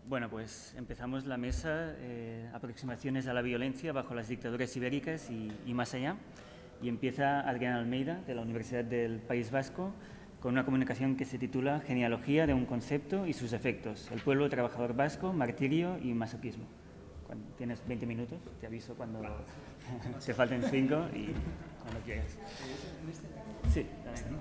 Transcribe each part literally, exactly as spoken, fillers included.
Bueno, pues empezamos la mesa, eh, aproximaciones a la violencia bajo las dictaduras ibéricas y, y más allá. Y empieza Adrián Almeida, de la Universidad del País Vasco, con una comunicación que se titula Genealogía de un concepto y sus efectos. El pueblo trabajador vasco, martirio y masoquismo. Cuando tienes veinte minutos, te aviso cuando te falten cinco y cuando quieras. Sí, también.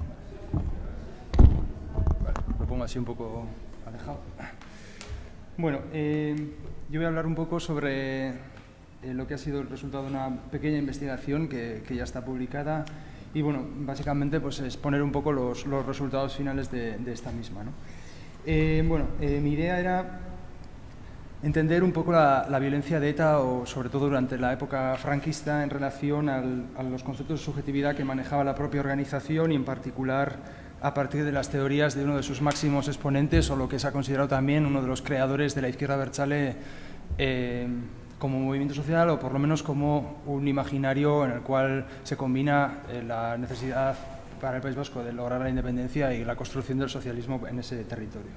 Vale, lo pongo así un poco alejado. Bueno, eh, yo voy a hablar un poco sobre eh, lo que ha sido el resultado de una pequeña investigación que, que ya está publicada y, bueno, básicamente pues exponer un poco los, los resultados finales de, de esta misma, ¿no? Eh, bueno, eh, mi idea era entender un poco la, la violencia de ETA, o sobre todo durante la época franquista, en relación al, a los conceptos de subjetividad que manejaba la propia organización y, en particular, a partir de las teorías de uno de sus máximos exponentes, o lo que se ha considerado también uno de los creadores de la izquierda abertzale eh, como movimiento social, o por lo menos como un imaginario en el cual se combina eh, la necesidad para el País Vasco de lograr la independencia y la construcción del socialismo en ese territorio.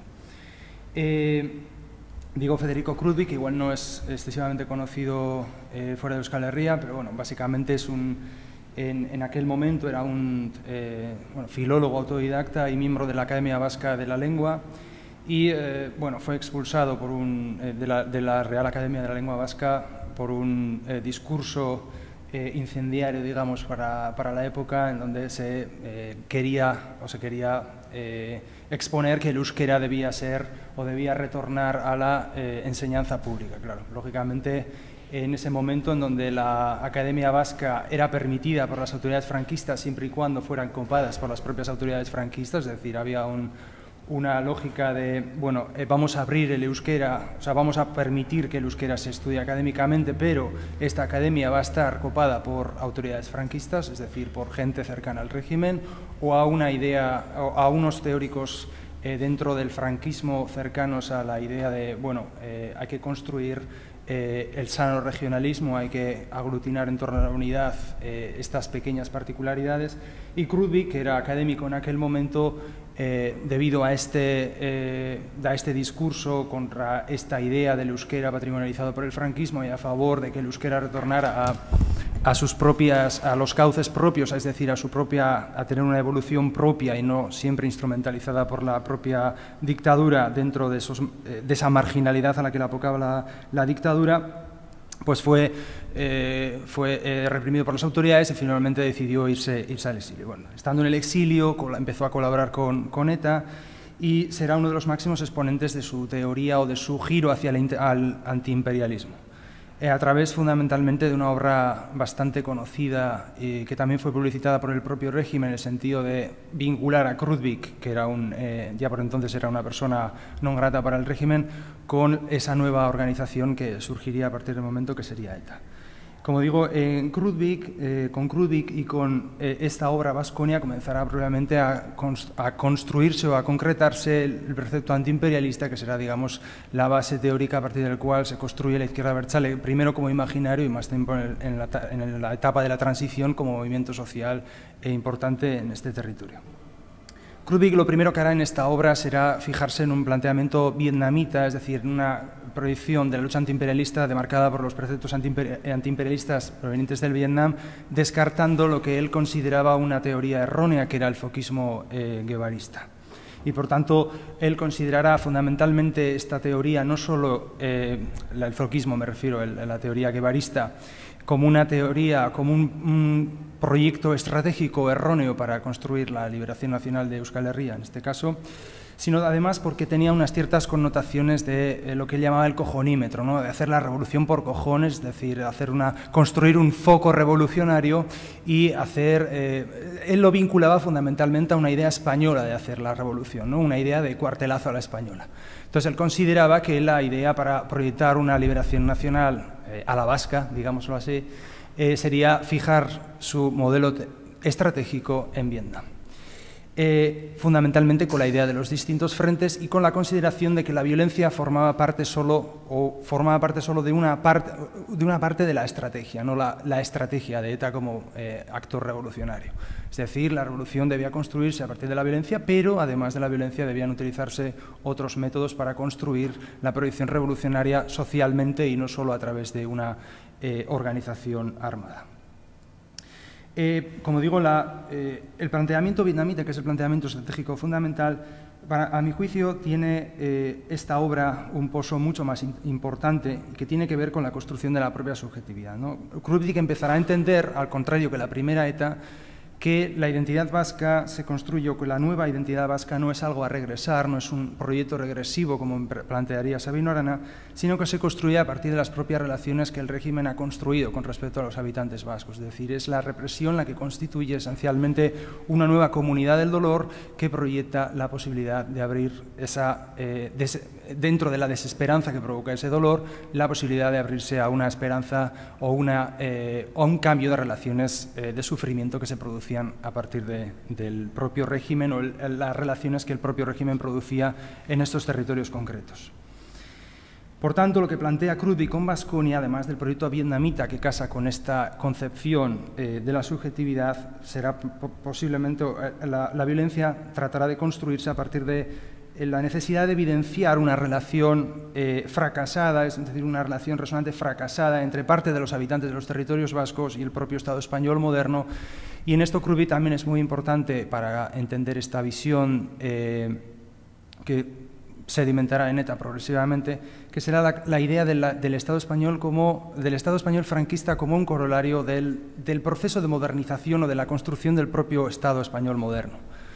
Eh, digo Federico Krutwig, que igual no es excesivamente conocido eh, fuera de Euskal Herria, pero bueno, básicamente es un... En, en aquel momento era un eh, bueno, filólogo autodidacta y miembro de la Academia Vasca de la Lengua y eh, bueno, fue expulsado por un, eh, de, la, de la Real Academia de la Lengua Vasca por un eh, discurso eh, incendiario, digamos, para, para la época, en donde se eh, quería o se quería eh, exponer que el euskera debía ser o debía retornar a la eh, enseñanza pública. Claro, lógicamente, en ese momento en donde la Academia Vasca era permitida por las autoridades franquistas siempre y cuando fueran copadas por las propias autoridades franquistas, es decir, había un, una lógica de, bueno, eh, vamos a abrir el euskera, o sea, vamos a permitir que el euskera se estudie académicamente, pero esta academia va a estar copada por autoridades franquistas, es decir, por gente cercana al régimen, o a una idea, o a unos teóricos eh, dentro del franquismo cercanos a la idea de, bueno, eh, hay que construir Eh, el sano regionalismo, hay que aglutinar en torno a la unidad eh, estas pequeñas particularidades, y Krutwig, que era académico en aquel momento, eh, debido a este, eh, a este discurso contra esta idea del euskera patrimonializado por el franquismo y a favor de que el euskera retornara a, a sus propias, a los cauces propios, es decir, a su propia, a tener una evolución propia y no siempre instrumentalizada por la propia dictadura dentro de, esos, de esa marginalidad a la que le apocaba la, la dictadura, pues fue, eh, fue eh, reprimido por las autoridades y finalmente decidió irse, irse al exilio. Bueno, estando en el exilio, empezó a colaborar con, con ETA y será uno de los máximos exponentes de su teoría o de su giro hacia el al antiimperialismo, eh, a través fundamentalmente de una obra bastante conocida y que también fue publicitada por el propio régimen, en el sentido de vincular a Krutwig, que era un, eh, ya por entonces era una persona non grata para el régimen, con esa nueva organización que surgiría a partir del momento que sería ETA. Como digo, en Krutwig, eh, con Krutwig y con eh, esta obra Baskonia comenzará probablemente a, const a construirse o a concretarse el, el precepto antiimperialista, que será, digamos, la base teórica a partir del cual se construye la izquierda abertzale, primero como imaginario y más tiempo en, el, en, la, en la etapa de la transición como movimiento social e importante en este territorio. Krutwig lo primero que hará en esta obra será fijarse en un planteamiento vietnamita, es decir, en una proyección de la lucha antiimperialista demarcada por los preceptos antiimperialistas provenientes del Vietnam, descartando lo que él consideraba una teoría errónea, que era el foquismo eh, guevarista. Y, por tanto, él considerará fundamentalmente esta teoría, no solo eh, el foquismo, me refiero, el, la teoría guevarista, como una teoría, como un, un proyecto estratégico erróneo para construir la liberación nacional de Euskal Herria, en este caso, sino además porque tenía unas ciertas connotaciones de eh, lo que él llamaba el cojonímetro, ¿no? De hacer la revolución por cojones, es decir, hacer una, construir un foco revolucionario y hacer... Eh, él lo vinculaba fundamentalmente a una idea española de hacer la revolución, ¿no? Una idea de cuartelazo a la española. Entonces, él consideraba que la idea para proyectar una liberación nacional eh, a la vasca, digámoslo así, eh, sería fijar su modelo estratégico en Vietnam. eh, fundamentalmente con la idea de los distintos frentes y con la consideración de que la violencia formaba parte solo, o formaba parte solo de una parte de, una parte de la estrategia, no la, la estrategia de ETA como eh, actor revolucionario. Es decir, la revolución debía construirse a partir de la violencia, pero además de la violencia debían utilizarse otros métodos para construir la proyección revolucionaria socialmente y no solo a través de una eh, organización armada. Eh, como digo, la, eh, el planteamiento vietnamita, que es el planteamiento estratégico fundamental, para, a mi juicio tiene eh, esta obra un pozo mucho más in, importante que tiene que ver con la construcción de la propia subjetividad, ¿no? Krupnik empezará a entender, al contrario que la primera ETA, que la identidad vasca se construye, o que la nueva identidad vasca no es algo a regresar, no es un proyecto regresivo como plantearía Sabino Arana, sino que se construye a partir de las propias relaciones que el régimen ha construido con respecto a los habitantes vascos. Es decir, es la represión la que constituye esencialmente una nueva comunidad del dolor que proyecta la posibilidad de abrir esa, eh, des, dentro de la desesperanza que provoca ese dolor, la posibilidad de abrirse a una esperanza o, una, eh, o un cambio de relaciones eh, de sufrimiento que se produce a partir de, del propio régimen o el, las relaciones que el propio régimen producía en estos territorios concretos. Por tanto, lo que plantea Krupnik con Baskonia, además del proyecto vietnamita que casa con esta concepción eh, de la subjetividad, será posiblemente eh, la, la violencia tratará de construirse a partir de la necesidad de evidenciar una relación eh, fracasada, es decir, una relación resonante fracasada entre parte de los habitantes de los territorios vascos y el propio Estado español moderno. Y en esto Krupnik también es muy importante para entender esta visión eh, que sedimentará en ETA progresivamente, que será la, la idea de la, del Estado español como del Estado español franquista como un corolario del, del proceso de modernización o de la construcción del propio Estado español moderno.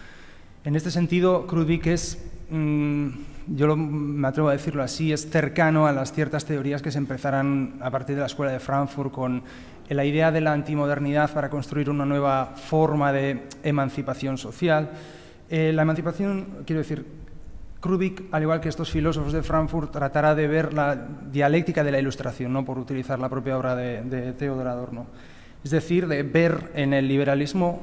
En este sentido, Krupnik es, mmm, yo lo, me atrevo a decirlo así, es cercano a las ciertas teorías que se empezarán a partir de la Escuela de Frankfurt con la idea de la antimodernidad para construir una nueva forma de emancipación social. Eh, la emancipación, quiero decir, Krupnik, al igual que estos filósofos de Frankfurt, tratará de ver la dialéctica de la Ilustración, no por utilizar la propia obra de, de Theodor Adorno. Es decir, de ver en el liberalismo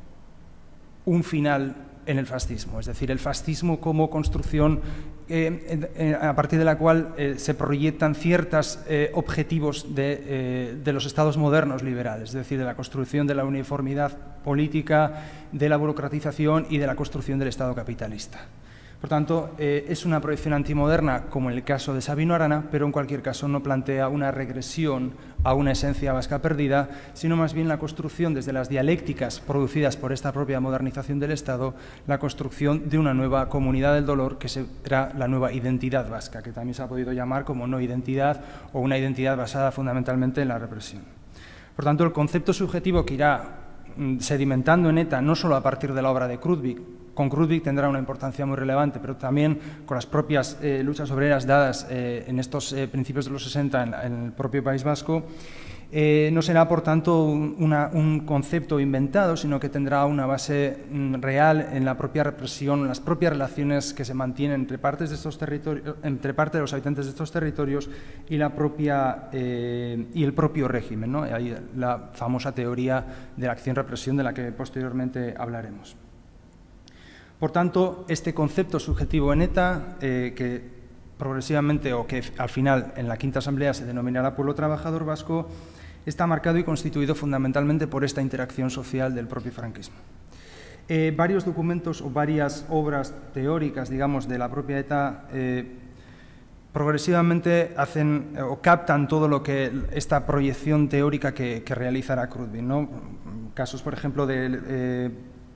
un final en el fascismo, es decir, el fascismo como construcción eh, eh, a partir de la cual eh, se proyectan ciertos eh, objetivos de, eh, de los estados modernos liberales, es decir, de la construcción de la uniformidad política, de la burocratización y de la construcción del Estado capitalista. Por tanto, eh, es una proyección antimoderna, como en el caso de Sabino Arana, pero en cualquier caso no plantea una regresión a una esencia vasca perdida, sino más bien la construcción desde las dialécticas producidas por esta propia modernización del Estado, la construcción de una nueva comunidad del dolor que será la nueva identidad vasca, que también se ha podido llamar como no identidad o una identidad basada fundamentalmente en la represión. Por tanto, el concepto subjetivo que irá sedimentando en ETA, no solo a partir de la obra de Krupnik, con Krupnik tendrá una importancia muy relevante, pero también con las propias eh, luchas obreras dadas eh, en estos eh, principios de los sesenta en, en el propio País Vasco, eh, no será, por tanto, un, una, un concepto inventado, sino que tendrá una base mm, real en la propia represión, en las propias relaciones que se mantienen entre partes de estos territorios, entre parte de los habitantes de estos territorios y la propia eh, y el propio régimen, ¿no? Ahí la famosa teoría de la acción-represión de la que posteriormente hablaremos. Por tanto, este concepto subjetivo en ETA, eh, que progresivamente o que al final en la Quinta Asamblea se denominará Pueblo Trabajador Vasco, está marcado y constituido fundamentalmente por esta interacción social del propio franquismo. Eh, varios documentos o varias obras teóricas, digamos, de la propia ETA eh, progresivamente hacen o captan todo lo que esta proyección teórica que, que realizará Krupnik, ¿no? Casos, por ejemplo, de eh,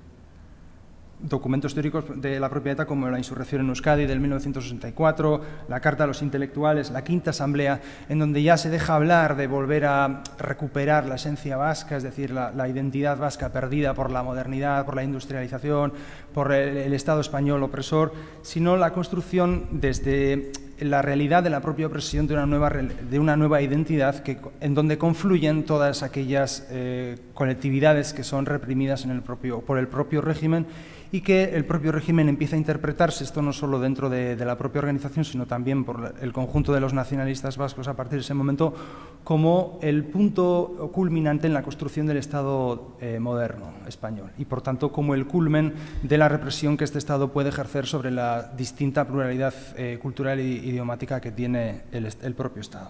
documentos teóricos de la propia ETA como la insurrección en Euskadi del mil novecientos sesenta y cuatro, la Carta a los Intelectuales, la Quinta Asamblea, en donde ya se deja hablar de volver a recuperar la esencia vasca, es decir, la, la identidad vasca perdida por la modernidad, por la industrialización, por el, el Estado español opresor, sino la construcción desde la realidad de la propia opresión de una nueva, de una nueva identidad que, en donde confluyen todas aquellas eh, colectividades que son reprimidas en el propio, por el propio régimen y que el propio régimen empieza a interpretarse, esto no solo dentro de, de la propia organización, sino también por el conjunto de los nacionalistas vascos a partir de ese momento, como el punto culminante en la construcción del Estado eh, moderno español y, por tanto, como el culmen de la represión que este Estado puede ejercer sobre la distinta pluralidad eh, cultural e idiomática que tiene el, el propio Estado.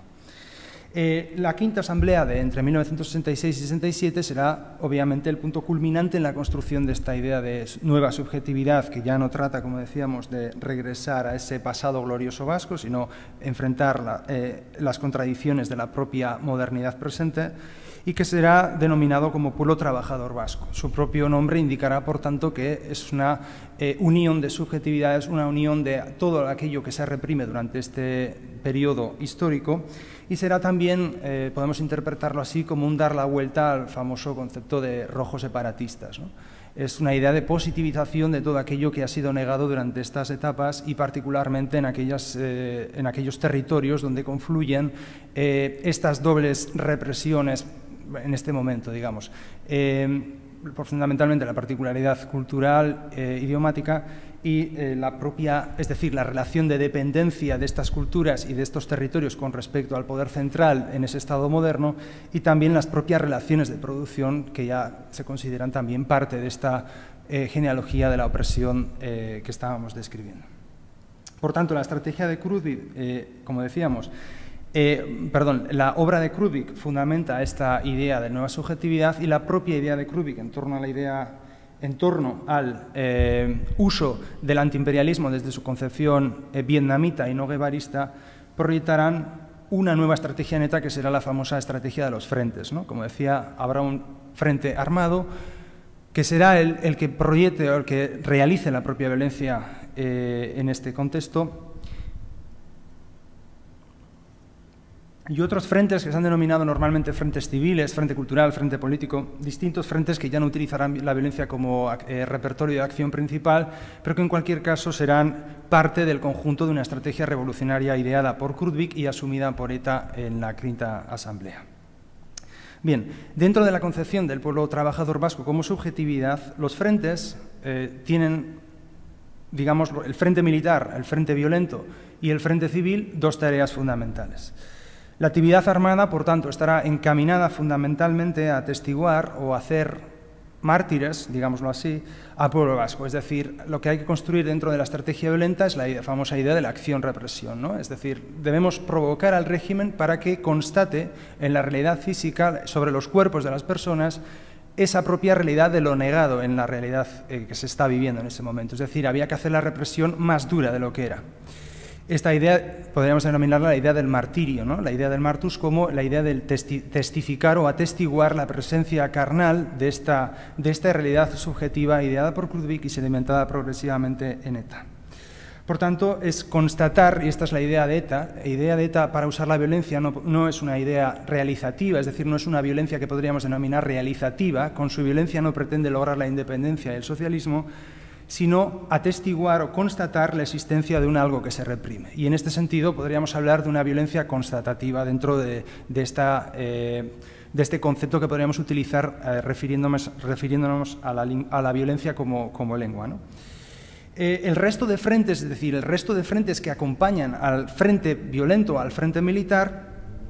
Eh, la quinta asamblea de entre mil novecientos sesenta y seis y sesenta y siete será, obviamente, el punto culminante en la construcción de esta idea de nueva subjetividad, que ya no trata, como decíamos, de regresar a ese pasado glorioso vasco, sino enfrentar la, eh, las contradicciones de la propia modernidad presente, y que será denominado como pueblo trabajador vasco. Su propio nombre indicará, por tanto, que es una eh, unión de subjetividades, una unión de todo aquello que se reprime durante este periodo histórico, y será también, eh, podemos interpretarlo así, como un dar la vuelta al famoso concepto de rojos separatistas, ¿no? Es una idea de positivización de todo aquello que ha sido negado durante estas etapas y particularmente en, aquellas, eh, en aquellos territorios donde confluyen eh, estas dobles represiones en este momento, digamos. Eh, fundamentalmente la particularidad cultural, eh, idiomática y eh, la propia, es decir, la relación de dependencia de estas culturas y de estos territorios con respecto al poder central en ese Estado moderno y también las propias relaciones de producción que ya se consideran también parte de esta eh, genealogía de la opresión eh, que estábamos describiendo. Por tanto, la estrategia de Krugvik, eh, como decíamos, Eh, perdón, la obra de Krugvik fundamenta esta idea de nueva subjetividad y la propia idea de Krugvik en torno a la idea, en torno al eh, uso del antiimperialismo desde su concepción eh, vietnamita y no guevarista, proyectarán una nueva estrategia neta que será la famosa estrategia de los frentes, ¿no? Como decía, habrá un frente armado que será el, el que proyecte o el que realice la propia violencia eh, en este contexto. Y otros frentes que se han denominado normalmente frentes civiles, frente cultural, frente político, distintos frentes que ya no utilizarán la violencia como eh, repertorio de acción principal, pero que en cualquier caso serán parte del conjunto de una estrategia revolucionaria ideada por Krugvik y asumida por ETA en la quinta asamblea. Bien, dentro de la concepción del pueblo trabajador vasco como subjetividad, los frentes eh, tienen, digamos, el frente militar, el frente violento y el frente civil, dos tareas fundamentales. La actividad armada, por tanto, estará encaminada fundamentalmente a atestiguar o hacer mártires, digámoslo así, al pueblo vasco. Es decir, lo que hay que construir dentro de la estrategia violenta es la idea, famosa idea de la acción-represión, ¿no? Es decir, debemos provocar al régimen para que constate en la realidad física sobre los cuerpos de las personas esa propia realidad de lo negado en la realidad eh, que se está viviendo en ese momento. Es decir, había que hacer la represión más dura de lo que era. Esta idea podríamos denominarla la idea del martirio, ¿no? La idea del martus como la idea del testi testificar o atestiguar la presencia carnal de esta, de esta realidad subjetiva ideada por Krugvik y sedimentada progresivamente en ETA. Por tanto, es constatar, y esta es la idea de ETA, la idea de ETA para usar la violencia no, no es una idea realizativa, es decir, no es una violencia que podríamos denominar realizativa, con su violencia no pretende lograr la independencia y el socialismo, sino atestiguar o constatar la existencia de un algo que se reprime. Y en este sentido podríamos hablar de una violencia constatativa dentro de, de, esta, eh, de este concepto que podríamos utilizar eh, refiriéndonos, refiriéndonos a, la, a la violencia como, como lengua, ¿no? Eh, el resto de frentes, es decir, el resto de frentes que acompañan al frente violento, al frente militar,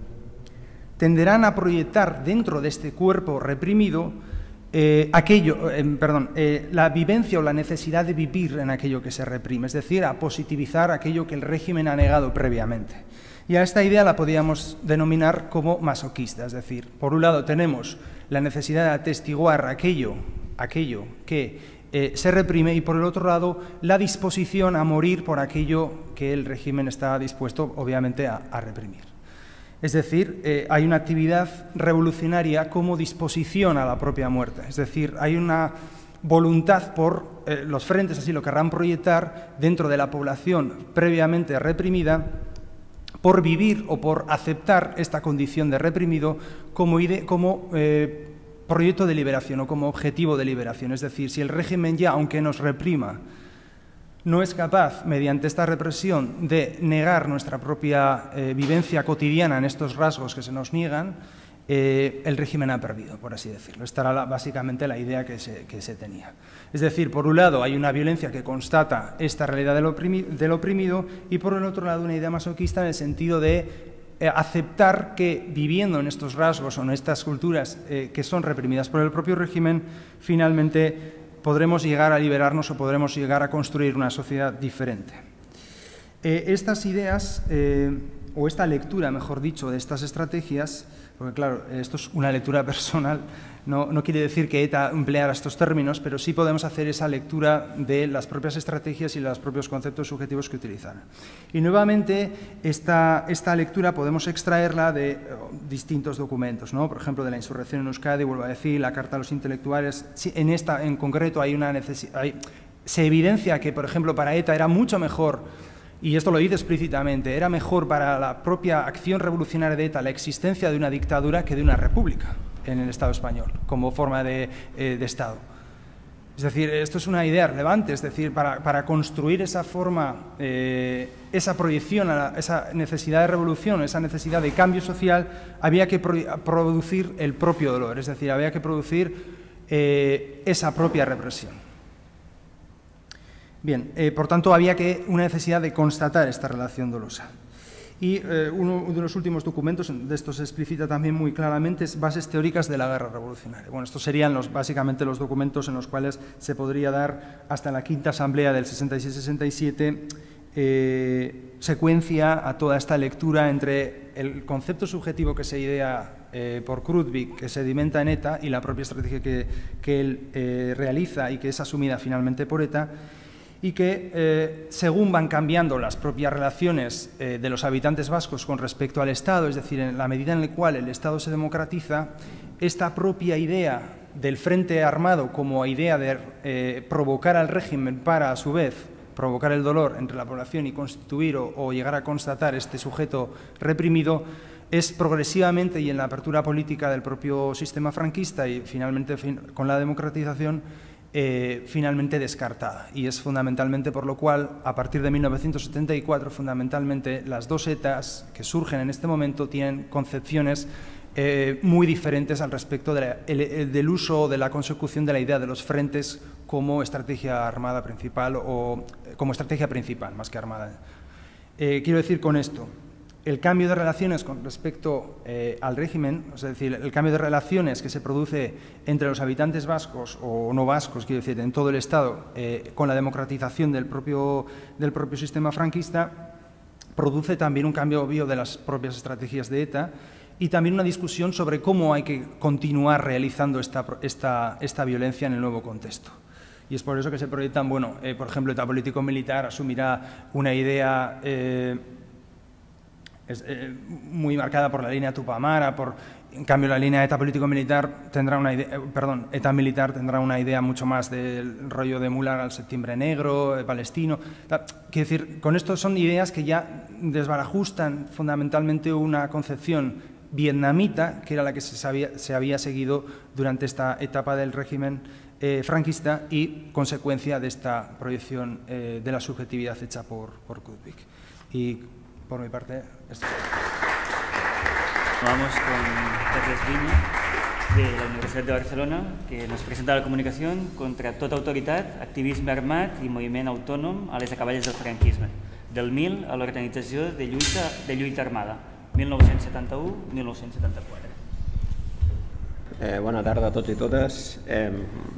tenderán a proyectar dentro de este cuerpo reprimido Eh, aquello, eh, perdón, eh, la vivencia o la necesidad de vivir en aquello que se reprime, es decir, a positivizar aquello que el régimen ha negado previamente. Y a esta idea la podríamos denominar como masoquista, es decir, por un lado tenemos la necesidad de atestiguar aquello, aquello que eh, se reprime y por el otro lado la disposición a morir por aquello que el régimen está dispuesto, obviamente, a, a reprimir. Es decir, eh, hay una actividad revolucionaria como disposición a la propia muerte. Es decir, hay una voluntad por eh, los frentes, así lo querrán proyectar, dentro de la población previamente reprimida, por vivir o por aceptar esta condición de reprimido como, ide como eh, proyecto de liberación o como objetivo de liberación. Es decir, si el régimen ya, aunque nos reprima, no es capaz, mediante esta represión, de negar nuestra propia eh, vivencia cotidiana en estos rasgos que se nos niegan, eh, el régimen ha perdido, por así decirlo. Esta era la, básicamente la idea que se, que se tenía. Es decir, por un lado hay una violencia que constata esta realidad del oprimido, del oprimido y por el otro lado una idea masoquista en el sentido de eh, aceptar que viviendo en estos rasgos o en estas culturas eh, que son reprimidas por el propio régimen, finalmente podremos llegar a liberarnos o podremos llegar a construir una sociedad diferente. Eh, estas ideas, eh, o esta lectura, mejor dicho, de estas estrategias, porque claro, esto es una lectura personal, no, no quiere decir que ETA empleara estos términos, pero sí podemos hacer esa lectura de las propias estrategias y los propios conceptos subjetivos que utilizaron. Y nuevamente, esta, esta lectura podemos extraerla de oh, distintos documentos, ¿no? Por ejemplo, de la insurrección en Euskadi, vuelvo a decir, la Carta a los Intelectuales. Sí, en esta en concreto hay una necesidad, hay, se evidencia que, por ejemplo, para ETA era mucho mejor, y esto lo dice explícitamente, era mejor para la propia acción revolucionaria de ETA la existencia de una dictadura que de una república en el Estado español, como forma de, eh, de Estado. Es decir, esto es una idea relevante, es decir, para, para construir esa forma, eh, esa proyección, a la, esa necesidad de revolución, esa necesidad de cambio social, había que pro, producir el propio dolor, es decir, había que producir eh, esa propia represión. Bien, eh, por tanto, había que una necesidad de constatar esta relación dolosa. Y eh, uno de los últimos documentos, de esto se explicita también muy claramente, es Bases teóricas de la guerra revolucionaria. Bueno, estos serían los, básicamente los documentos en los cuales se podría dar hasta la quinta asamblea del sesenta y seis sesenta y siete eh, secuencia a toda esta lectura entre el concepto subjetivo que se idea eh, por Krutwig, que sedimenta en ETA, y la propia estrategia que, que él eh, realiza y que es asumida finalmente por ETA, y que, eh, según van cambiando las propias relaciones eh, de los habitantes vascos con respecto al Estado, es decir, en la medida en la cual el Estado se democratiza, esta propia idea del frente armado como idea de eh, provocar al régimen para, a su vez, provocar el dolor entre la población y constituir o, o llegar a constatar este sujeto reprimido, es progresivamente y en la apertura política del propio sistema franquista y finalmente fin, con la democratización, Eh, finalmente descartada, y es fundamentalmente por lo cual, a partir de mil novecientos setenta y cuatro, fundamentalmente las dos ETAs que surgen en este momento tienen concepciones eh, muy diferentes al respecto de la, el, el, del uso o de la consecución de la idea de los frentes como estrategia armada principal o como estrategia principal, más que armada. Eh, quiero decir con esto, el cambio de relaciones con respecto eh, al régimen, es decir, el cambio de relaciones que se produce entre los habitantes vascos o no vascos, quiero decir, en todo el Estado, eh, con la democratización del propio, del propio sistema franquista, produce también un cambio obvio de las propias estrategias de ETA y también una discusión sobre cómo hay que continuar realizando esta, esta, esta violencia en el nuevo contexto. Y es por eso que se proyectan, bueno, eh, por ejemplo, ETA político-militar asumirá una idea eh, Es, eh, muy marcada por la línea Tupamara, por, en cambio la línea ETA político-militar tendrá una idea, eh, perdón, ETA militar tendrá una idea mucho más del rollo de emular al septiembre negro, eh, palestino. Quiero decir, con esto son ideas que ya desbarajustan fundamentalmente una concepción vietnamita, que era la que se, sabía, se había seguido durante esta etapa del régimen eh, franquista y consecuencia de esta proyección eh, de la subjetividad hecha por, por Krutwig. Y por mi parte, esto es todo. Vamos con Carles Viña, de la Universitat de Barcelona, que nos presenta la comunicación contra tota autoritat, activisme armat i moviment autònom a les acaballes del franquisme, del mil a l'Organització de Lluita, de Lluita Armada, mil nou-cents setanta-u a mil nou-cents setanta-quatre. Eh, bona tarda a tots i totes. Eh,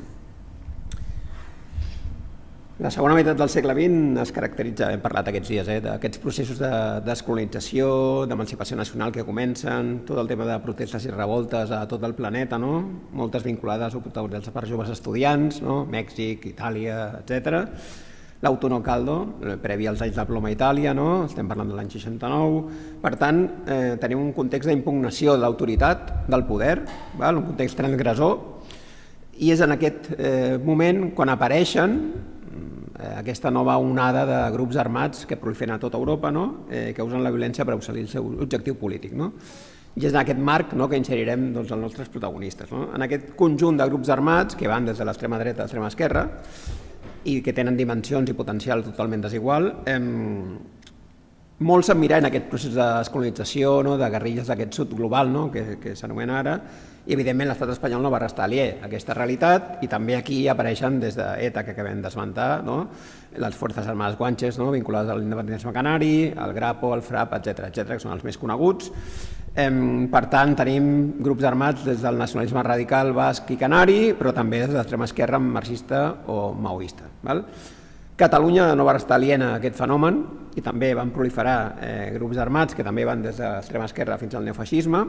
La segona meitat del segle vint es caracteritza, hem parlat aquests dies, eh, d'aquests processos de descolonització, d'emancipació nacional que comencen, tot el tema de protestes i revoltes a tot el planeta, no? Moltes vinculades o protagonitzades per joves estudiants, no? Mèxic, Itàlia, etcètera. L'Autono Caldo, previ als anys de ploma a Itàlia, no? Estem parlant de l'any seixanta-nou. Per tant, eh, tenim un context d'impugnació de l'autoritat, del poder, val? Un context transgressor, i és en aquest eh, moment quan apareixen aquesta nova onada de grups armats que proliferen a tota Europa, no? eh, que usen la violència per assolir el seu objectiu polític. No? I és en aquest marc, no, que inserirem doncs, els nostres protagonistes. No? En aquest conjunt de grups armats que van des de l'extrema dreta a l'extrema esquerra i que tenen dimensions i potencial totalment desigual, eh, Molts s'emmiren en aquest procés de descolonització, no? De guerrilles d'aquest sud global, no? que, que s'anomena ara, i evidentment l'estat espanyol no va restar aliè a aquesta realitat, i també aquí apareixen des d'ETA, que acabem d'esmentar, no? Les Forces Armades Guanches, no? Vinculades a l'independentisme canari, el Grapo, el FRAP, etcètera, etcètera, que són els més coneguts. Per tant, tenim grups armats des del nacionalisme radical basc i canari, però també des de l'extrema esquerra marxista o maoista. Catalunya no va restar aliena a aquest fenomen i també van proliferar grups armats que també van des de l'extrema esquerra fins al neofeixisme,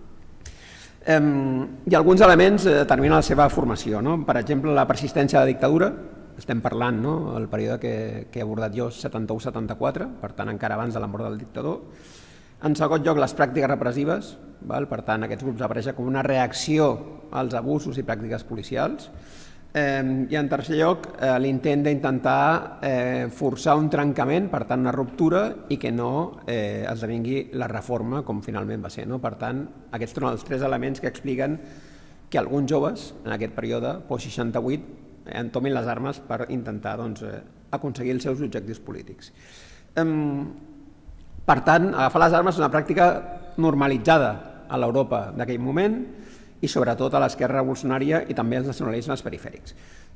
i alguns elements determinen la seva formació. Per exemple, la persistència de la dictadura, estem parlant del període que he abordat jo, setanta-u setanta-quatre, per tant encara abans de la mort del dictador. En segon lloc, les pràctiques repressives, per tant aquests grups apareixen com una reacció als abusos i pràctiques policials. I en tercer lloc, l'intent d'intentar forçar un trencament, per tant una ruptura, i que no esdevingui la reforma com finalment va ser. Per tant, aquests són els tres elements que expliquen que alguns joves en aquest període, post-seixanta-vuit, entomin les armes per intentar aconseguir els seus objectius polítics. Per tant, agafar les armes és una pràctica normalitzada a l'Europa d'aquell moment, i sobretot a l'esquerra revolucionària i també als nacionalismes perifèrics.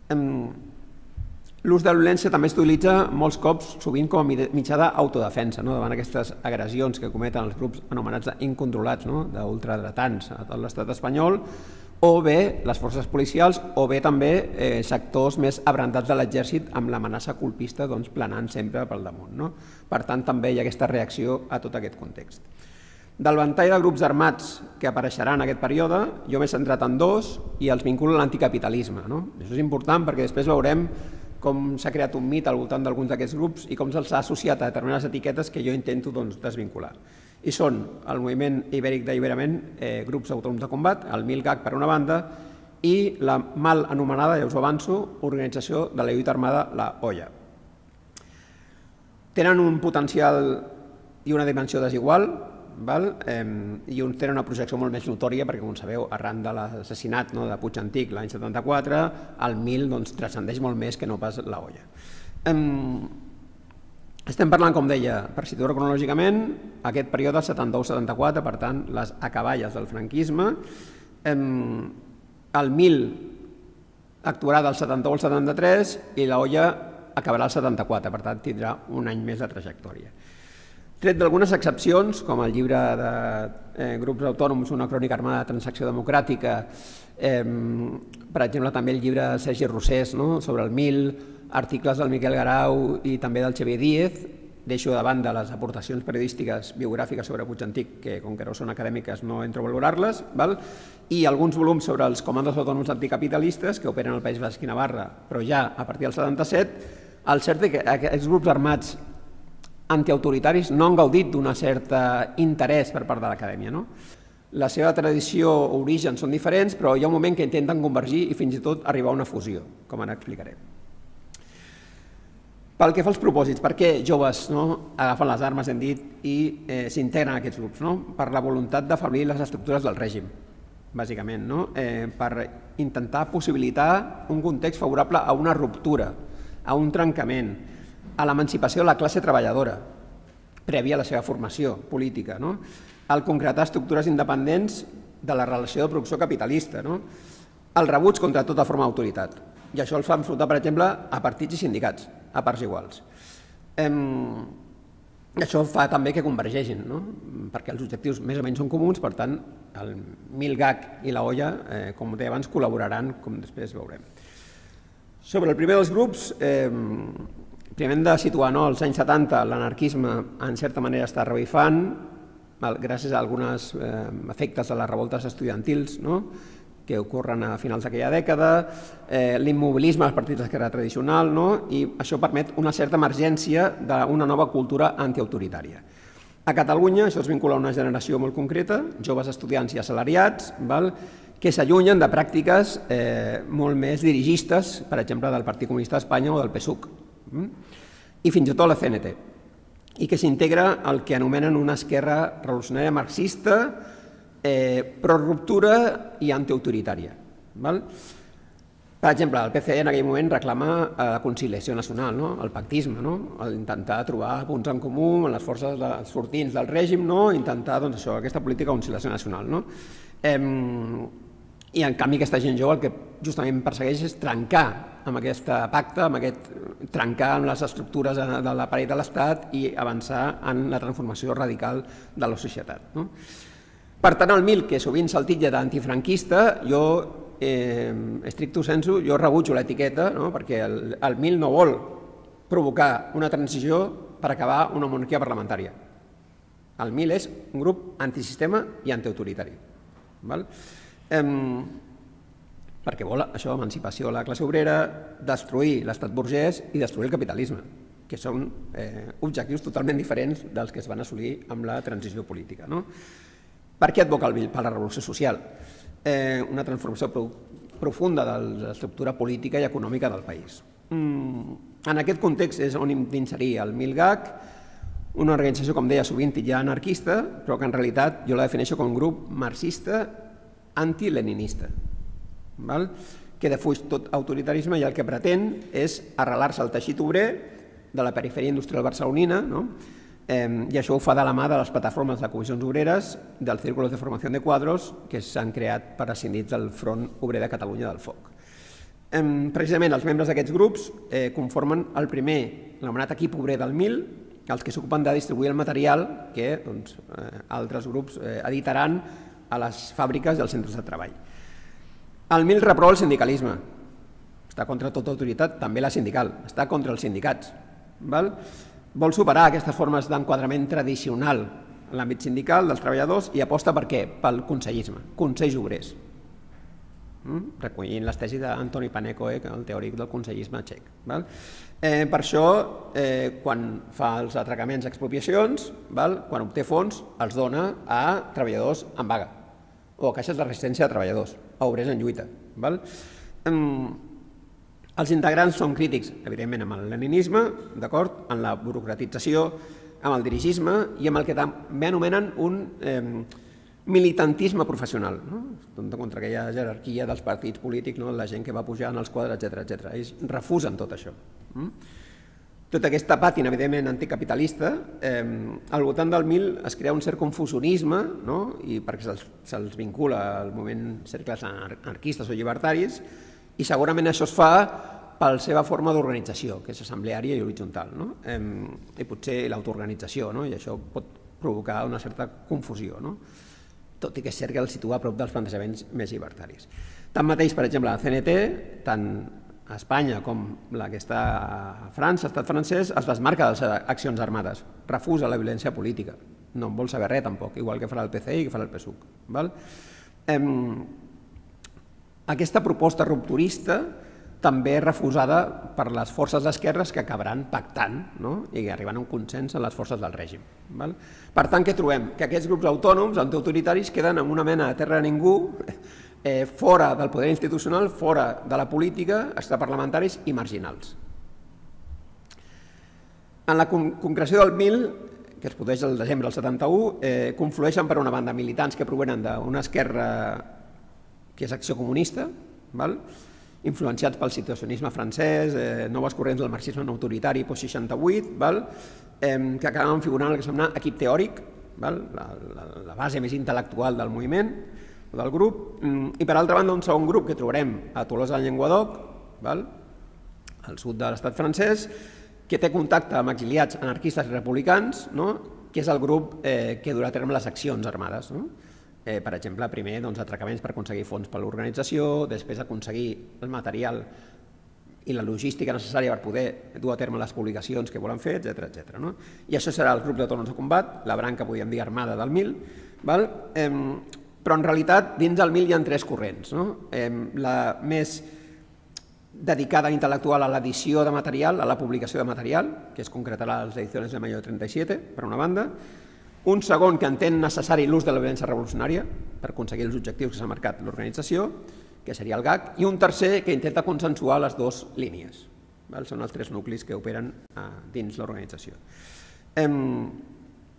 L'ús de violència també s'utilitza molts cops, sovint com a mitjà d'autodefensa, davant aquestes agressions que cometen els grups anomenats incontrolats, d'ultradretans a tot l'estat espanyol, o bé les forces policials, o bé també sectors més abrandats de l'exèrcit amb l'amenaça colpista planant sempre pel damunt. Per tant, també hi ha aquesta reacció a tot aquest context. Del ventall de grups armats que apareixeran en aquest període, jo m'he centrat en dos i els vinculo a l'anticapitalisme. Això és important perquè després veurem com s'ha creat un mit al voltant d'alguns d'aquests grups i com se'ls ha associat a determinades etiquetes que jo intento desvincular. I són el moviment ibèric d'alliberament, grups autònoms de combat, el MILGAC per una banda, i la mal anomenada, ja us ho avanço, Organització de la Lluita Armada, la O L L A. Tenen un potencial i una dimensió desigual, i uns tenen una projecció molt més notòria perquè, com sabeu, arran de l'assassinat de Puig Antic l'any setanta-quatre, el MIL transcendeix molt més que no pas la O L L A. Estem parlant, com deia, per situar cronològicament, aquest període setanta-u setanta-quatre, per tant, les acaballes del franquisme. El MIL actuarà del setanta-u al setanta-tres i la O L L A acabarà el setanta-quatre, per tant, tindrà un any més de trajectòria. Tret d'algunes excepcions, com el llibre de grups autònoms, una crònica armada de transacció democràtica, per exemple, també el llibre de Sergi Rosés sobre el MIL, articles del Miquel Garau i també del Xavier Díez, deixo de banda les aportacions periodístiques biogràfiques sobre Puig Antic, que com que no són acadèmiques no entro a valorar-les, i alguns volums sobre els comandos autònoms anticapitalistes que operen al País Basc i Navarra, però ja a partir del setanta-set. El cert és que aquests grups armats antiautoritaris no han gaudit d'un cert interès per part de l'acadèmia. La seva tradició o origen són diferents, però hi ha un moment que intenten convergir i fins i tot arribar a una fusió, com ara explicaré. Pel que fa als propòsits, per què joves agafen les armes, hem dit, i s'integren a aquests grups? Per la voluntat d'afeblir les estructures del règim, bàsicament, per intentar possibilitar un context favorable a una ruptura, a un trencament, a l'emancipació de la classe treballadora, prèvia a la seva formació política, al concretar estructures independents de la relació de producció capitalista, el rebuig contra tota forma d'autoritat. I això el fa enfrontar, per exemple, a partits i sindicats, a parts iguals. Això fa també que convergeixin, perquè els objectius més o menys són comuns, per tant, el MILGAC i la O L L A, com deia abans, col·laboraran, com després veurem. Sobre el primer dels grups, primer hem de situar, als anys setanta l'anarquisme en certa manera està revifant, gràcies a alguns efectes de les revoltes estudiantils que ocorren a finals d'aquella dècada, l'immobilisme als partits d'esquerra tradicional, i això permet una certa emergència d'una nova cultura antiautoritària. A Catalunya això es vincula a una generació molt concreta, joves estudiants i assalariats, que s'allunyen de pràctiques molt més dirigistes, per exemple, del Partit Comunista d'Espanya o del P SUC, i fins i tot la C N T, i que s'integra el que anomenen una esquerra revolucionària marxista, pro-ruptura i antiautoritària. Per exemple, el P C en aquell moment reclama la conciliació nacional, el pactisme, intentar trobar punts en comú amb les forces sortints del règim, intentar aquesta política de conciliació nacional. I en canvi aquesta gent jove el que justament persegueix és trencar amb aquest pacte, trencar amb les estructures de l'aparell de l'Estat i avançar en la transformació radical de la societat. Per tant, el Mil, que sovint se'l titlla d'antifranquista, jo estricto sensu, jo rebutjo l'etiqueta perquè el Mil no vol provocar una transició per acabar una monarquia parlamentària. El Mil és un grup antisistema i antiautoritari. Perquè vol això, emancipació de la classe obrera, destruir l'estat burgès i destruir el capitalisme, que són objectius totalment diferents dels que es van assolir amb la transició política. Per què advoca el Mil? Per la revolució social. Una transformació profunda de l'estructura política i econòmica del país. En aquest context és on hem d'inserir el MILGAC, una organització, com deia, sovint ja anarquista, però que en realitat jo la defineixo com un grup marxista anti-leninista, que defuig tot autoritarisme i el que pretén és arrelar-se al teixit obrer de la perifèria industrial barcelonina, i això ho fa de la mà de les plataformes de comissions obreres, dels círculos de formació de quadros que s'han creat per ascendits del Front Obrer de Catalunya del Foc. Precisament els membres d'aquests grups conformen el primer, l'anomenat equip obrer del Mil, els que s'ocupen de distribuir el material que altres grups editaran a les fàbriques i als centres de treball. El Mil reprova el sindicalisme, està contra tota autoritat, també la sindical, està contra els sindicats. Vol superar aquestes formes d'enquadrament tradicional en l'àmbit sindical dels treballadors i aposta per què? Pel consellisme, consells obrers, recollint les tesis d'Antoni Paneco, el teòric del consellisme txec. Per això, quan fa els atracaments i expropiacions, quan obté fons, els dona a treballadors en vaga o a caixes de resistència de treballadors, a obrers en lluita. Els integrants són crítics, evidentment, amb el leninisme, amb la burocratització, amb el dirigisme i amb el que també anomenen un militantisme professional, contra aquella jerarquia dels partits polítics, la gent que va pujar en els quadres, etcètera. Ells refusen tot això. Tota aquesta pàtina, evidentment, anticapitalista, al voltant del Mil es crea un cert confusionisme, perquè se'ls vincula al moviment cercles anarquistes o llibertaris, i segurament això es fa per la seva forma d'organització, que és assembleària i horitzontal, i potser l'autoorganització, i això pot provocar una certa confusió, tot i que és cert que el situa a prop dels plantejaments més llibertaris. Tanmateix, per exemple, la C N T, tant a Espanya com la que està a França, l'estat francès, es desmarca de les accions armades, refusa la violència política, no en vol saber res tampoc, igual que farà el P C I i que farà el P S U C. Aquesta proposta rupturista també és refusada per les forces d'esquerres que acabaran pactant i arribant a un consens en les forces del règim. Per tant, què trobem? Que aquests grups autònoms, antiautoritaris, queden en una mena de terra de ningú, fora del poder institucional, fora de la política, extraparlamentaris i marginals. En la concreció del Mil, que es produeix el desembre del setanta-u, conflueixen per una banda militants que provenen d'una esquerra que és Acció Comunista, influenciats pel situacionisme francès, noves corrents del marxisme no autoritari post-seixanta-vuit, que acaben figurant el que s'anomena equip teòric, la base més intel·lectual del moviment, del grup, i per altra banda un segon grup que trobarem a Tolosa de Llenguadoc, al sud de l'estat francès, que té contacte amb exiliats anarquistes i republicans, que és el grup que durà a terme les accions armades. Per exemple, primer atracaments per aconseguir fons per l'organització, després aconseguir el material i la logística necessària per poder dur a terme les publicacions que volen fer, etcètera. I això serà el grup d'autònoms de combat, la branca, podríem dir, armada del Mil, però en realitat dins del Mil hi ha tres corrents. La més dedicada intel·lectual a l'edició de material, a la publicació de material, que es concretarà a les edicions de Mayo de trenta-siete, per una banda. Un segon que entén necessari l'ús de la violència revolucionària per aconseguir els objectius que s'ha marcat l'organització, que seria el G A C, i un tercer que intenta consensuar les dues línies. Són els tres nuclis que operen dins l'organització.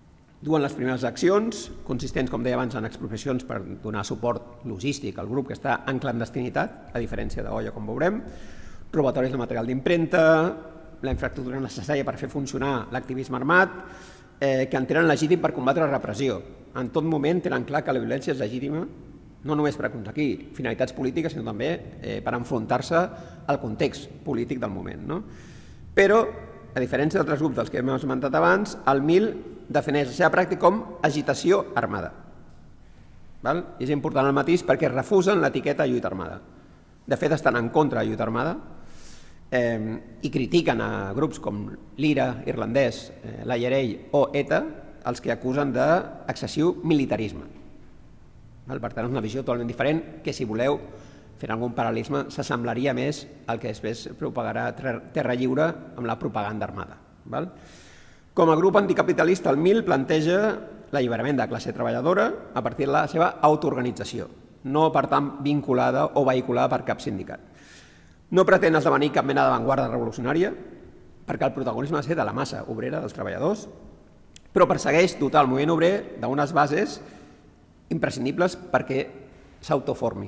duen les primeres accions, consistents, com deia abans, en expropiacions per donar suport logístic al grup que està en clandestinitat, a diferència d'Olla, com veurem, robatoris de material d'impremta, la infraestructura necessària per fer funcionar l'activisme armat, eh, que entenen legítim per combatre la repressió. En tot moment tenen clar que la violència és legítima, no només per aconseguir finalitats polítiques, sinó també eh, per enfrontar-se al context polític del moment. No? Però, a diferència d'altres grups dels que hem esmentat abans, el M I L defineix la seva pràctica com agitació armada. Val? És important el matís perquè refusen l'etiqueta lluita armada. De fet, estan en contra de lluita armada eh, i critiquen a grups com l'IRA irlandès, eh, l'I R A o ETA, els que acusen d'excessiu militarisme. Val? Per tant, és una visió totalment diferent que, si voleu, fent algun paral·lelisme, s'assemblaria més al que després propagarà Terra Lliure amb la propaganda armada. Val? Com a grup anticapitalista, el M I L planteja l'alliberament de la classe treballadora a partir de la seva autoorganització, no, per tant, vinculada o vehiculada per cap sindicat. No pretén esdevenir cap mena d'avantguarda revolucionària, perquè el protagonisme ha de ser de la massa obrera, dels treballadors, però persegueix dotar el moviment obrer d'unes bases imprescindibles perquè s'autoformi.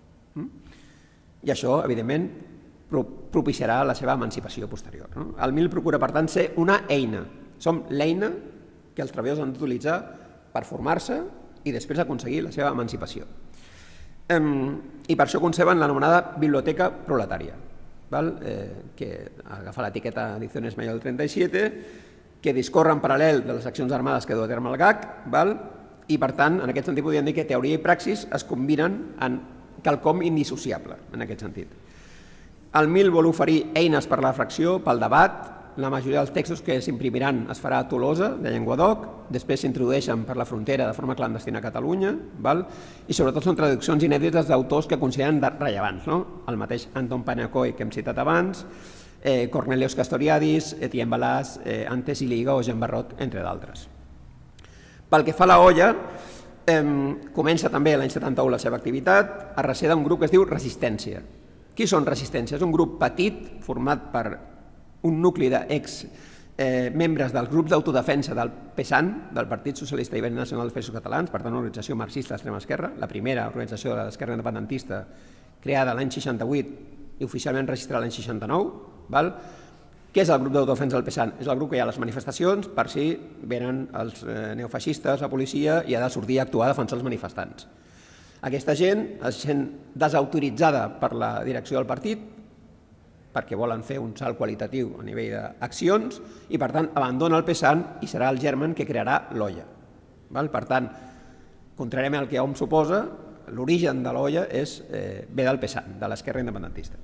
I això, evidentment, propiciarà la seva emancipació posterior. El M I L procura, per tant, ser una eina. Som l'eina que els treballadors han d'utilitzar per formar-se i després aconseguir la seva emancipació. I per això conceben l'anomenada biblioteca proletària, que agafa l'etiqueta Ediciones Mayo del trenta-siete, que discorre en paral·lel de les accions armades que du a terme el G A C, i per tant, en aquest sentit podríem dir que teoria i praxis es combinen en quelcom indissociable, en aquest sentit. El M I L vol oferir eines per a la reflexió, pel debat. La majoria dels textos que s'imprimiran es farà a Tolosa, de Llenguadoc, després s'introdueixen per la frontera de forma clandestina a Catalunya, i sobretot són traduccions inèdites d'autors que consideren rellevants, el mateix Anton Panyakoy, que hem citat abans, Cornelius Castoriadis, Etienne Balàs, Antes i Liga o Jean Barrot, entre d'altres. Pel que fa a la Olla, comença també l'any setanta-u la seva activitat a recer d'un grup que es diu Resistència. Qui són Resistència? És un grup petit format per un nucli d'ex-membres dels grups d'autodefensa del PESAN, del Partit Socialista Ibèric Nacional dels Països Catalans, per tant una organització marxista d'extrema esquerra, la primera organització de l'esquerra independentista creada l'any seixanta-vuit i oficialment registrada l'any seixanta-nou. Què és el grup d'autodefensa del PESAN? És el grup que hi ha a les manifestacions per si venen els neofeixistes, la policia, i ha de sortir a actuar a defensar els manifestants. Aquesta gent es sent desautoritzada per la direcció del partit perquè volen fer un salt qualitatiu a nivell d'accions i, per tant, abandona el PESAN i serà el germen que crearà l'Olla. Per tant, contràriament al que hom suposa, l'origen de l'Olla ve del PESAN, de l'esquerra independentista.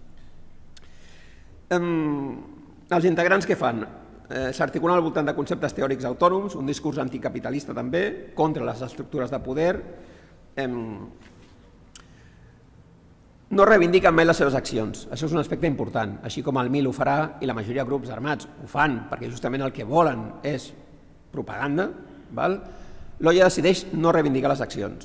Els integrants què fan? S'articulen al voltant de conceptes teòrics autònoms, un discurs anticapitalista també, contra les estructures de poder. No reivindiquen mai les seves accions, això és un aspecte important, així com el M I L ho farà i la majoria de grups armats ho fan, perquè justament el que volen és propaganda. L'Olla decideix no reivindicar les accions.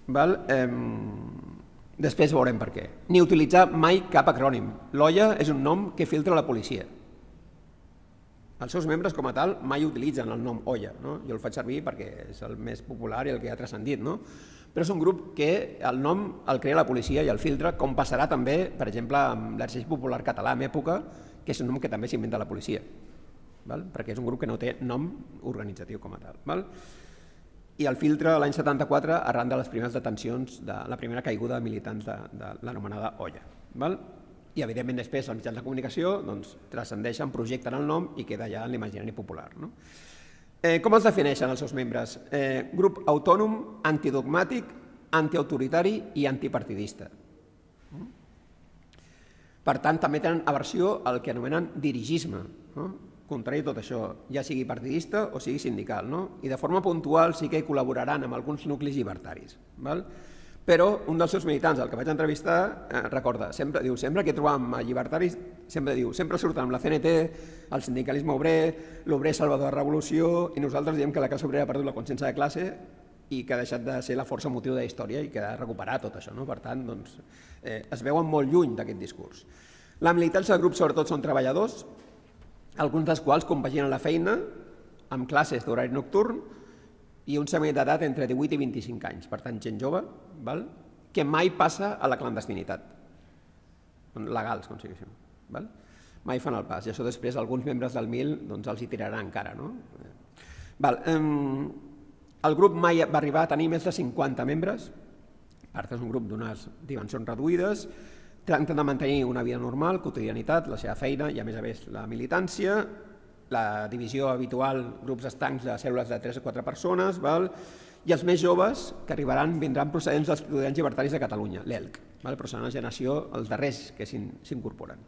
Després veurem per què. Ni utilitzar mai cap acrònim. L'Olla és un nom que filtra la policia. Els seus membres, com a tal, mai utilitzen el nom Olla. Jo el faig servir perquè és el més popular i el que ha transcendit, però és un grup que el nom el crea la policia i el filtra, com passarà també, per exemple, amb l'Exèrcit Popular Català en època, que és un nom que també s'inventa la policia, perquè és un grup que no té nom organitzatiu com a tal. I el filtra l'any setanta-quatre arran de les primeres detencions, de la primera caiguda de militants de l'anomenada Olla. I, evidentment, després els mitjans de comunicació transcendeixen, projecten el nom i queda ja en l'imaginari popular. Com els defineixen els seus membres? Grup autònom, antidogmàtic, antiautoritari i antipartidista. Per tant, també tenen aversió al que anomenen dirigisme, contrari a tot això, ja sigui partidista o sigui sindical. I de forma puntual sí que col·laboraran amb alguns nuclis llibertaris. Però un dels seus militants, el que vaig entrevistar, recorda, sempre diu, sempre que trobam llibertaris, sempre diu, sempre surten amb la C N T, el sindicalisme obrer, l'obrer salvador de la revolució, i nosaltres diem que la classe obrera ha perdut la consciència de classe i que ha deixat de ser la força motiu de la història i que ha de recuperar tot això. Per tant, es veuen molt lluny d'aquest discurs. La militància del grup, sobretot, són treballadors, alguns dels quals compaginen la feina amb classes d'horari nocturn i un segment d'edat entre divuit i vint-i-cinc anys, per tant, gent jove, que mai passa a la clandestinitat, legals, com sigui això. Mai fan el pas, i això després alguns membres del M I L els hi tiraran encara. El grup mai va arribar a tenir més de cinquanta membres, part és un grup d'unes dimensions reduïdes, tracten de mantenir una vida normal, quotidianitat, la seva feina i a més a més la militància, la divisió habitual, grups estancs de cèl·lules de tres a quatre persones, i els més joves que arribaran vindran procedents dels estudiants llibertaris de Catalunya, l'E L C, però serà una generació, els darrers que s'incorporen.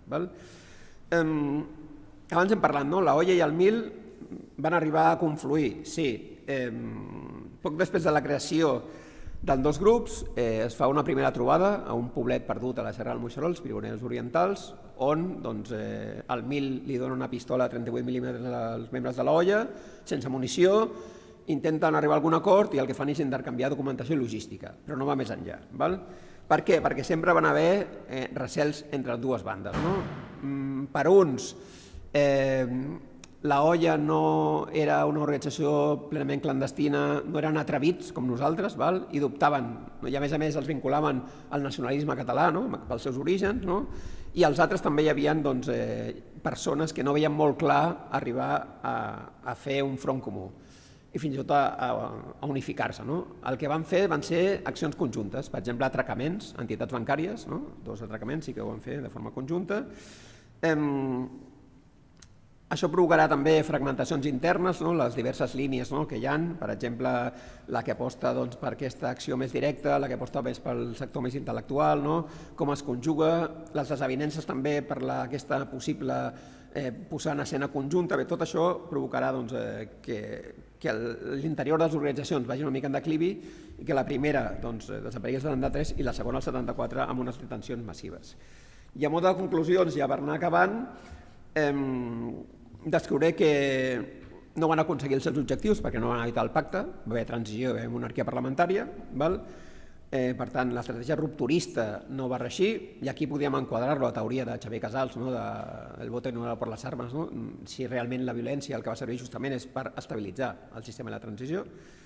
Abans hem parlat, la O I A i el M I L van arribar a confluir, sí. Poc després de la creació dels dos grups es fa una primera trobada a un poblet perdut a la Serra del Moixeró, els Pirineus Orientals, on el M I L li dona una pistola a trenta-vuit mil·límetres als membres de l'O I A, sense munició, intenten arribar a algun acord i el que fan és intercanviar documentació i logística, però no va més enllà. Per què? Perquè sempre van haver recels entre les dues bandes. Per uns, la O I A no era una organització plenament clandestina, no eren atrevits com nosaltres, i dubtaven, i a més a més els vinculaven al nacionalisme català pels seus orígens, i als altres també hi havia persones que no veien molt clar arribar a fer un front comú i fins i tot a unificar-se. El que van fer van ser accions conjuntes, per exemple, atracaments, entitats bancàries, dos atracaments sí que ho van fer de forma conjunta. Això provocarà també fragmentacions internes, les diverses línies que hi ha, per exemple, la que aposta per aquesta acció més directa, la que aposta més pel sector més intel·lectual, com es conjuga, les desavinences també per aquesta possible posar en escena conjunta. Tot això provocarà que l'interior de les organitzacions vagi una mica en declivi i que la primera desaparegui el setanta-tres i la segona el setanta-quatre amb unes detencions massives. I a mode de conclusions, ja per anar acabant, descobriré que no van aconseguir els seus objectius perquè no van evitar el pacte, va haver transició, va haver monarquia parlamentària, per tant l'estratègia rupturista no va reeixir, i aquí podíem enquadrar-lo a la teoria de Xavier Casals, el voto no era per les armes, si realment la violència el que va servir justament és per estabilitzar el sistema de la transició.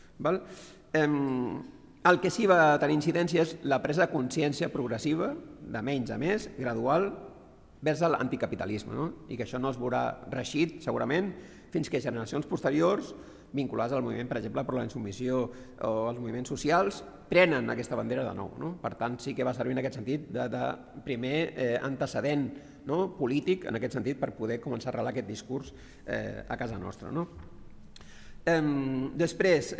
El que sí va tenir incidència és la presa de consciència progressiva, de menys a més, gradual, vers l'anticapitalisme, i que això no es veurà reeixit, segurament, fins que generacions posteriors, vinculades al moviment, per exemple, per la insubmissió o als moviments socials, prenen aquesta bandera de nou. Per tant, sí que va servir en aquest sentit de primer antecedent polític, en aquest sentit, per poder començar a arrelar aquest discurs a casa nostra. Després,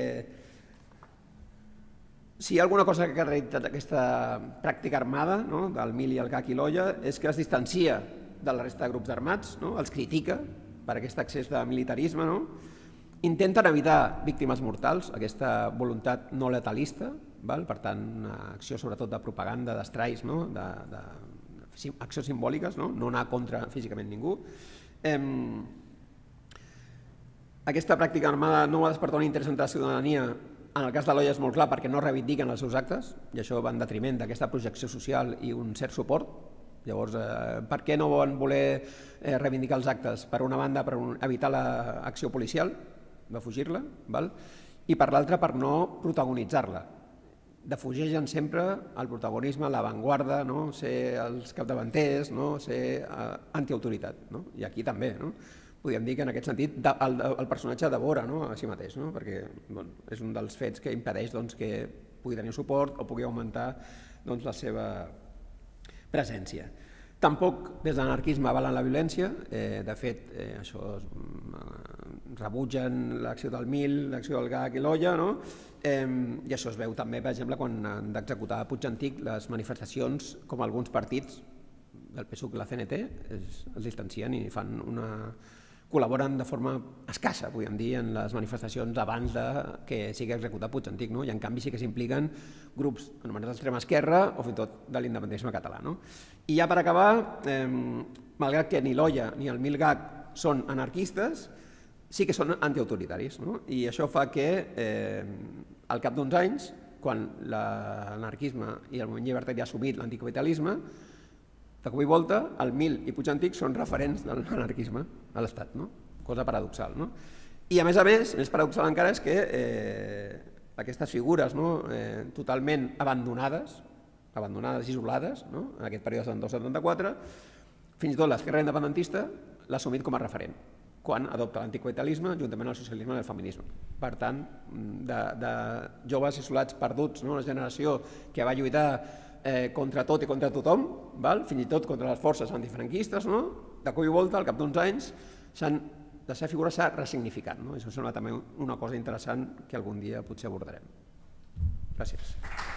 si hi ha alguna cosa que ha caracteritzat aquesta pràctica armada del M I L i el G A C i l'O I A és que es distancia de la resta de grups armats, els critica per aquest excés de militarisme, intenten evitar víctimes mortals, aquesta voluntat no letalista, per tant, una acció sobretot de propaganda, d'estralls, d'accions simbòliques, no anar contra físicament ningú. Aquesta pràctica armada no va despertar un interès entre la ciutadania. En el cas de l'O I A és molt clar perquè no reivindiquen els seus actes i això va en detriment d'aquesta projecció social i un cert suport. Llavors, per què no van voler reivindicar els actes? Per una banda, per evitar l'acció policial, va fugir-la, i per l'altra, per no protagonitzar-la. Defugegen sempre el protagonisme, l'avantguarda, ser els capdavanters, ser antiautoritat. I aquí també, podríem dir que en aquest sentit el personatge devora a si mateix, perquè és un dels fets que impedeix que pugui tenir suport o pugui augmentar la seva presència. Tampoc des de l'anarquisme avalen la violència, de fet això rebutgen l'acció del M I L, l'acció del G A C i l'O I A, i això es veu també, per exemple, quan han d'executar a Puig-Antic les manifestacions com alguns partits del P S U C i la C N T es distancien i fan una col·laboren de forma escassa, podríem dir, en les manifestacions abans que sigui executat Puig-Antic, i en canvi sí que s'impliquen grups anomenats d'extrema esquerra o fins i tot de l'independentisme català. I ja per acabar, malgrat que ni l'O I A ni el M I L G A C són anarquistes, sí que són antiautoritaris, i això fa que al cap d'uns anys, quan l'anarquisme i el moviment llibertari ha assumit l'anticapitalisme, de cop i volta, el M I L i Puig-Antic són referents de l'anarquisme a l'Estat, cosa paradoxal. I, a més a més, més paradoxal encara és que eh, aquestes figures no, eh, totalment abandonades, abandonades, isolades, no, en aquest període setanta-dos setanta-quatre, fins i tot l'esquerra independentista l'ha assumit com a referent, quan adopta l'anticapitalisme juntament al socialisme i el feminisme. Per tant, de, de joves isolats perduts, no, una generació que va lluitar eh, contra tot i contra tothom, val? Fins i tot contra les forces antifranquistes, no? De cop i volta, al cap d'uns anys, la seva figura s'ha ressignificat. No? Això sembla també una cosa interessant que algun dia potser abordarem. Gràcies.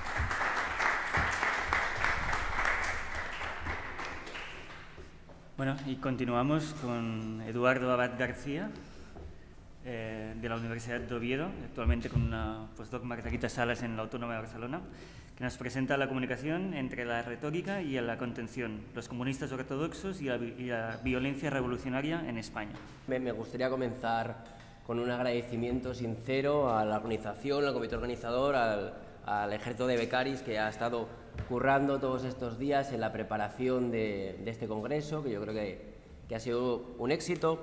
Bueno, y continuamos con Eduardo Abad García, eh, de la Universidad de Oviedo, actualmente con una postdoc Margarita Salas en la Autónoma de Barcelona, que nos presenta la comunicación entre la retórica y la contención, los comunistas ortodoxos y la, y la violencia revolucionaria en España. Me, me gustaría comenzar con un agradecimiento sincero a la organización, al comité organizador, al, al ejército de becaris que ha estado currando todos estos días en la preparación de, de este congreso, que yo creo que, que ha sido un éxito.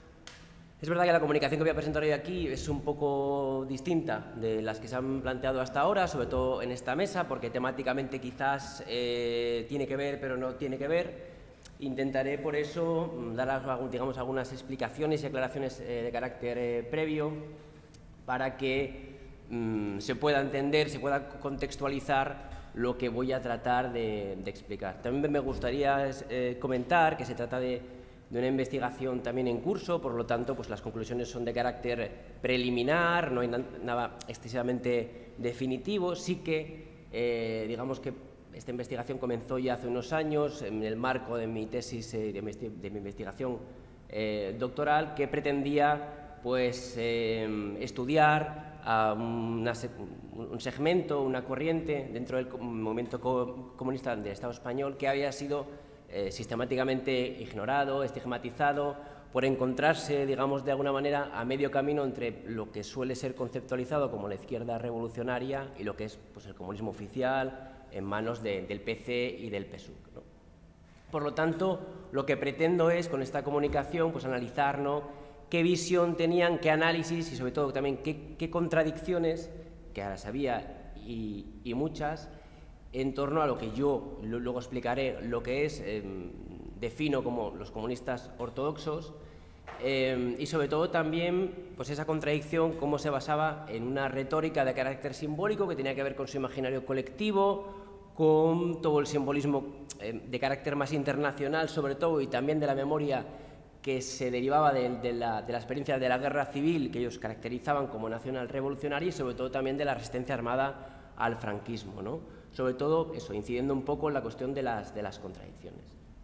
Es verdad que la comunicación que voy a presentar hoy aquí es un poco distinta de las que se han planteado hasta ahora, sobre todo en esta mesa, porque temáticamente quizás eh, tiene que ver, pero no tiene que ver. Intentaré, por eso, dar digamos, algunas explicaciones y aclaraciones eh, de carácter eh, previo para que mm, se pueda entender, se pueda contextualizar lo que voy a tratar de, de explicar. También me gustaría eh, comentar que se trata de de una investigación también en curso, por lo tanto, pues las conclusiones son de carácter preliminar, no hay na nada excesivamente definitivo. Sí que, eh, digamos que esta investigación comenzó ya hace unos años en el marco de mi tesis, eh, de, mi de mi investigación eh, doctoral, que pretendía pues, eh, estudiar a una se un segmento, una corriente dentro del movimiento co comunista del Estado español que había sido Eh, sistemáticamente ignorado, estigmatizado, por encontrarse, digamos, de alguna manera a medio camino entre lo que suele ser conceptualizado como la izquierda revolucionaria y lo que es pues, el comunismo oficial en manos de, del P C y del P S U C, ¿no? Por lo tanto, lo que pretendo es, con esta comunicación, pues analizar, ¿no?, qué visión tenían, qué análisis y, sobre todo, también qué, qué contradicciones, que ahora sabía y, y muchas, en torno a lo que yo luego explicaré, lo que es, eh, defino como los comunistas ortodoxos, eh, y sobre todo también pues esa contradicción, cómo se basaba en una retórica de carácter simbólico que tenía que ver con su imaginario colectivo, con todo el simbolismo eh, de carácter más internacional, sobre todo, y también de la memoria que se derivaba de, de, la, de la experiencia de la guerra civil, que ellos caracterizaban como nacional revolucionaria, y sobre todo también de la resistencia armada al franquismo, ¿no? Sobre todo, eso, incidiendo un poco en la cuestión de las, de las contradicciones.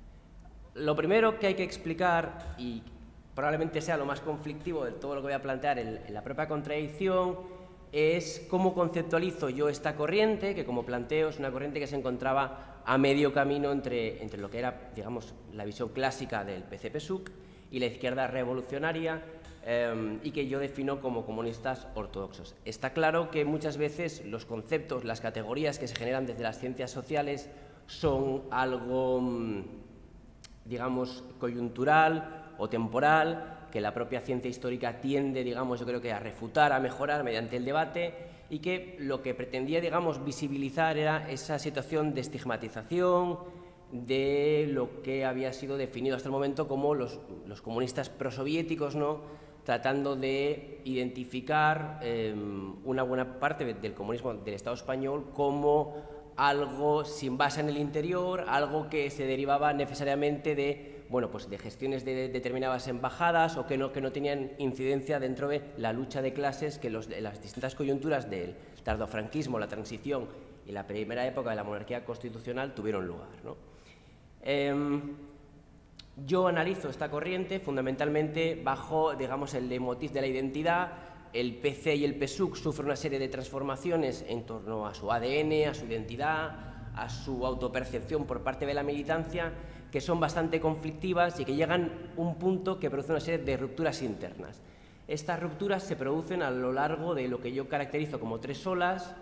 Lo primero que hay que explicar, y probablemente sea lo más conflictivo de todo lo que voy a plantear en, en la propia contradicción, es cómo conceptualizo yo esta corriente, que como planteo es una corriente que se encontraba a medio camino entre, entre lo que era, digamos, la visión clásica del P C P S U C y la izquierda revolucionaria, Eh, y que yo defino como comunistas ortodoxos. Está claro que muchas veces los conceptos, las categorías que se generan desde las ciencias sociales son algo, digamos, coyuntural o temporal, que la propia ciencia histórica tiende, digamos, yo creo que a refutar, a mejorar mediante el debate, y que lo que pretendía, digamos, visibilizar era esa situación de estigmatización de lo que había sido definido hasta el momento como los, los comunistas prosoviéticos, ¿no?, tratando de identificar eh, una buena parte del comunismo del Estado español como algo sin base en el interior, algo que se derivaba necesariamente de, bueno, pues de gestiones de determinadas embajadas o que no, que no tenían incidencia dentro de la lucha de clases que los, de las distintas coyunturas del tardofranquismo, la transición y la primera época de la monarquía constitucional tuvieron lugar, ¿no? Eh, Yo analizo esta corriente fundamentalmente bajo, digamos, el leitmotiv de la identidad. El P C y el P S U C sufren una serie de transformaciones en torno a su A D N, a su identidad, a su autopercepción por parte de la militancia, que son bastante conflictivas y que llegan a un punto que produce una serie de rupturas internas. Estas rupturas se producen a lo largo de lo que yo caracterizo como tres olas,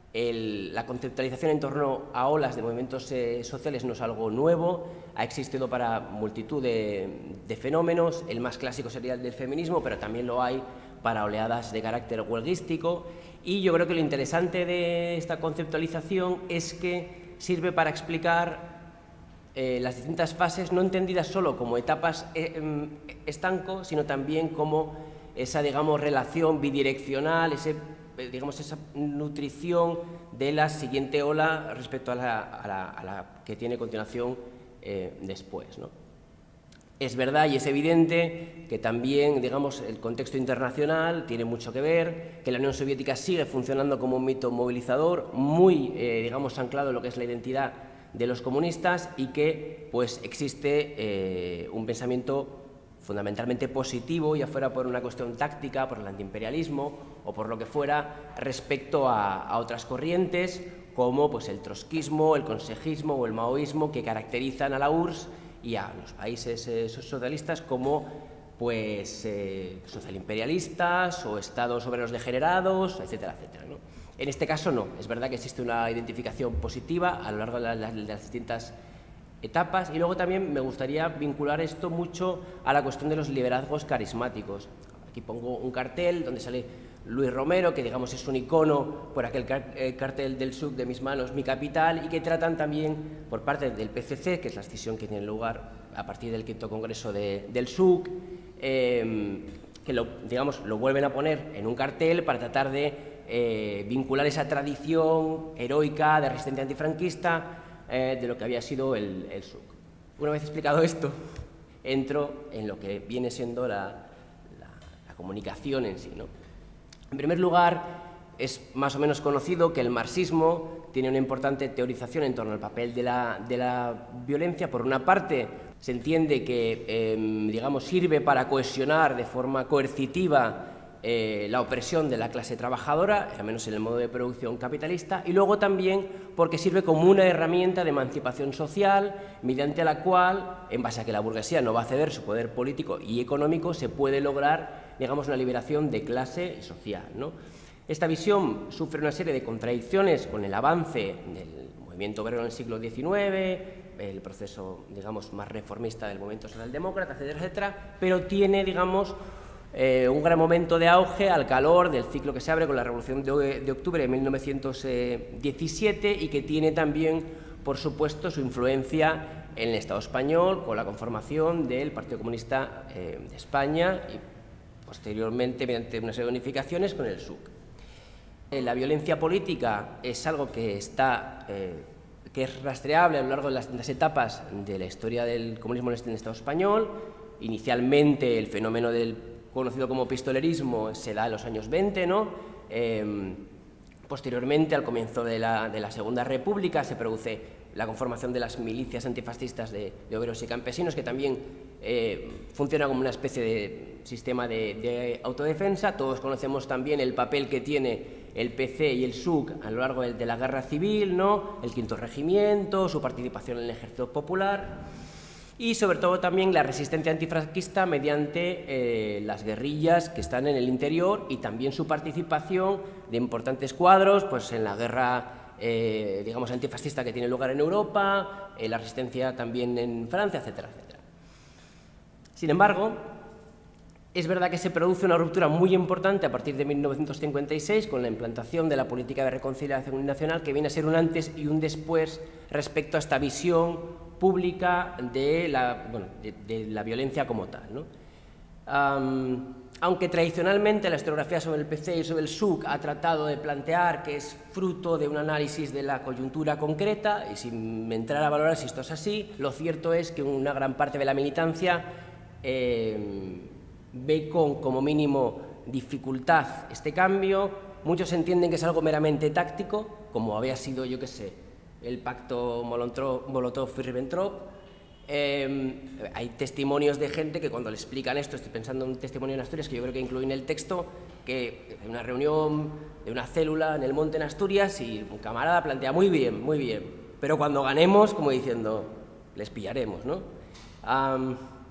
El, la conceptualización en torno a olas de movimientos eh, sociales no es algo nuevo, ha existido para multitud de, de fenómenos. El más clásico sería el del feminismo, pero también lo hay para oleadas de carácter huelguístico, y yo creo que lo interesante de esta conceptualización es que sirve para explicar eh, las distintas fases, no entendidas solo como etapas eh, estanco, sino también como esa, digamos, relación bidireccional, ese digamos, esa nutrición de la siguiente ola respecto a la, a la, a la que tiene continuación eh, después, ¿no? Es verdad y es evidente que también, digamos, el contexto internacional tiene mucho que ver, que la Unión Soviética sigue funcionando como un mito movilizador muy, eh, digamos, anclado en lo que es la identidad de los comunistas, y que, pues, existe eh, un pensamiento fundamentalmente positivo, ya fuera por una cuestión táctica, por el antiimperialismo o por lo que fuera, respecto a, a otras corrientes como, pues, el trotskismo, el consejismo o el maoísmo, que caracterizan a la U R S S y a los países eh, socialistas como, pues, eh, socialimperialistas o estados soberanos degenerados, etcétera, etcétera, ¿no? En este caso no, es verdad que existe una identificación positiva a lo largo de, la, de las distintas etapas, y luego también me gustaría vincular esto mucho a la cuestión de los liderazgos carismáticos. Aquí pongo un cartel donde sale Luis Romero, que, digamos, es un icono por aquel car eh, cartel del S U C, de mis manos, mi capital, y que tratan también por parte del P C C, que es la escisión que tiene lugar a partir del quinto congreso de, del S U C, eh, que lo, digamos, lo vuelven a poner en un cartel para tratar de eh, vincular esa tradición heroica de resistencia antifranquista eh, de lo que había sido el, el S U C. Una vez explicado esto, entro en lo que viene siendo la, la, la comunicación en sí, ¿no? En primer lugar, es más o menos conocido que el marxismo tiene una importante teorización en torno al papel de la, de la violencia. Por una parte, se entiende que, eh, digamos, sirve para cohesionar de forma coercitiva eh, la opresión de la clase trabajadora, al menos en el modo de producción capitalista, y luego también porque sirve como una herramienta de emancipación social, mediante la cual, en base a que la burguesía no va a ceder su poder político y económico, se puede lograr, digamos, una liberación de clase social, ¿no? Esta visión sufre una serie de contradicciones con el avance del movimiento obrero en el siglo diecinueve, el proceso, digamos, más reformista del movimiento socialdemócrata, etcétera, etcétera, pero tiene, digamos, eh, un gran momento de auge al calor del ciclo que se abre con la Revolución de, de Octubre de mil novecientos diecisiete, y que tiene también, por supuesto, su influencia en el Estado español con la conformación del Partido Comunista eh, de España y posteriormente, mediante una serie de unificaciones, con el S U C. Eh, la violencia política es algo que está, eh, que es rastreable a lo largo de las distintas etapas de la historia del comunismo en el Estado español. Inicialmente, el fenómeno del conocido como pistolerismo se da en los años veinte, ¿no? Eh, posteriormente, al comienzo de la, de la Segunda República, se produce la conformación de las milicias antifascistas de, de obreros y campesinos, que también eh, funciona como una especie de sistema de, de autodefensa. Todos conocemos también el papel que tiene el P C y el S U C a lo largo de, de la Guerra Civil, ¿no? El Quinto Regimiento, su participación en el Ejército Popular y, sobre todo, también la resistencia antifranquista mediante eh, las guerrillas que están en el interior, y también su participación de importantes cuadros, pues, en la guerra Eh, digamos, antifascista que tiene lugar en Europa, eh, la resistencia también en Francia, etcétera, etcétera. Sin embargo, es verdad que se produce una ruptura muy importante a partir de mil novecientos cincuenta y seis con la implantación de la política de reconciliación nacional, que viene a ser un antes y un después respecto a esta visión pública de la, bueno, de, de la violencia como tal, ¿no? Um, Aunque tradicionalmente la historiografía sobre el P C y sobre el S U C ha tratado de plantear que es fruto de un análisis de la coyuntura concreta, y sin entrar a valorar si esto es así, lo cierto es que una gran parte de la militancia eh, ve con, como mínimo, dificultad este cambio. Muchos entienden que es algo meramente táctico, como había sido, yo qué sé, el pacto Molotov-Ribbentrop. Eh, hay testimonios de gente que, cuando le explican esto, estoy pensando en un testimonio en Asturias que yo creo que incluí en el texto, que hay una reunión de una célula en el monte en Asturias y un camarada plantea muy bien, muy bien, pero cuando ganemos, como diciendo, les pillaremos, ¿no? Um,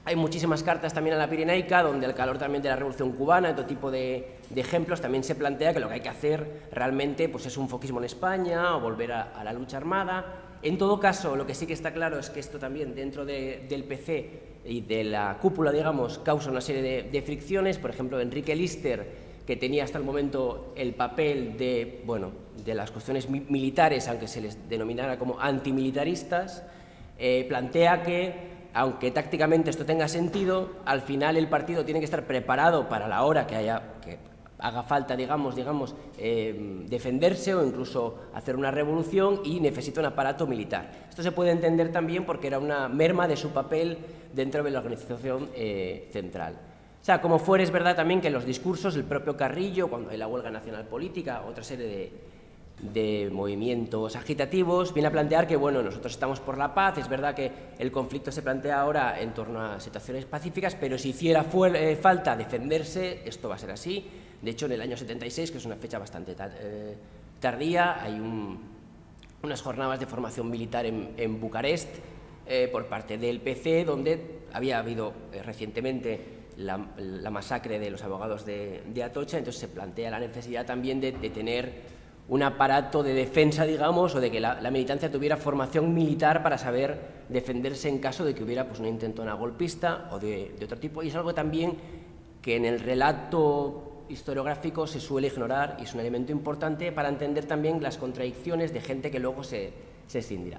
Hay muchísimas cartas también a la Pirenaica, donde al calor también de la Revolución Cubana, y todo tipo de, de ejemplos, también se plantea que lo que hay que hacer realmente pues, es un foquismo en España o volver a, a la lucha armada. En todo caso, lo que sí que está claro es que esto también dentro de, del P C y de la cúpula, digamos, causa una serie de, de fricciones. Por ejemplo, Enrique Lister, que tenía hasta el momento el papel de, bueno, de las cuestiones mi militares, aunque se les denominara como antimilitaristas, eh, plantea que aunque tácticamente esto tenga sentido, al final el partido tiene que estar preparado para la hora que, haya, que haga falta, digamos, digamos eh, defenderse o incluso hacer una revolución y necesita un aparato militar. Esto se puede entender también porque era una merma de su papel dentro de la organización eh, central. O sea, como fuera, es verdad también que los discursos, el propio Carrillo, cuando hay la huelga nacional política, otra serie de... de movimientos agitativos, viene a plantear que, bueno, nosotros estamos por la paz, es verdad que el conflicto se plantea ahora en torno a situaciones pacíficas, pero si hiciera eh, falta defenderse, esto va a ser así. De hecho, en el año setenta y seis, que es una fecha bastante eh, tardía, hay un, unas jornadas de formación militar en, en Bucarest eh, por parte del P C, donde había habido eh, recientemente la, la masacre de los abogados de, de Atocha, entonces se plantea la necesidad también de, de tener un aparato de defensa, digamos, o de que la, la militancia tuviera formación militar para saber defenderse en caso de que hubiera pues, una intentona golpista o de, de otro tipo. Y es algo también que en el relato historiográfico se suele ignorar y es un elemento importante para entender también las contradicciones de gente que luego se, se escindirá.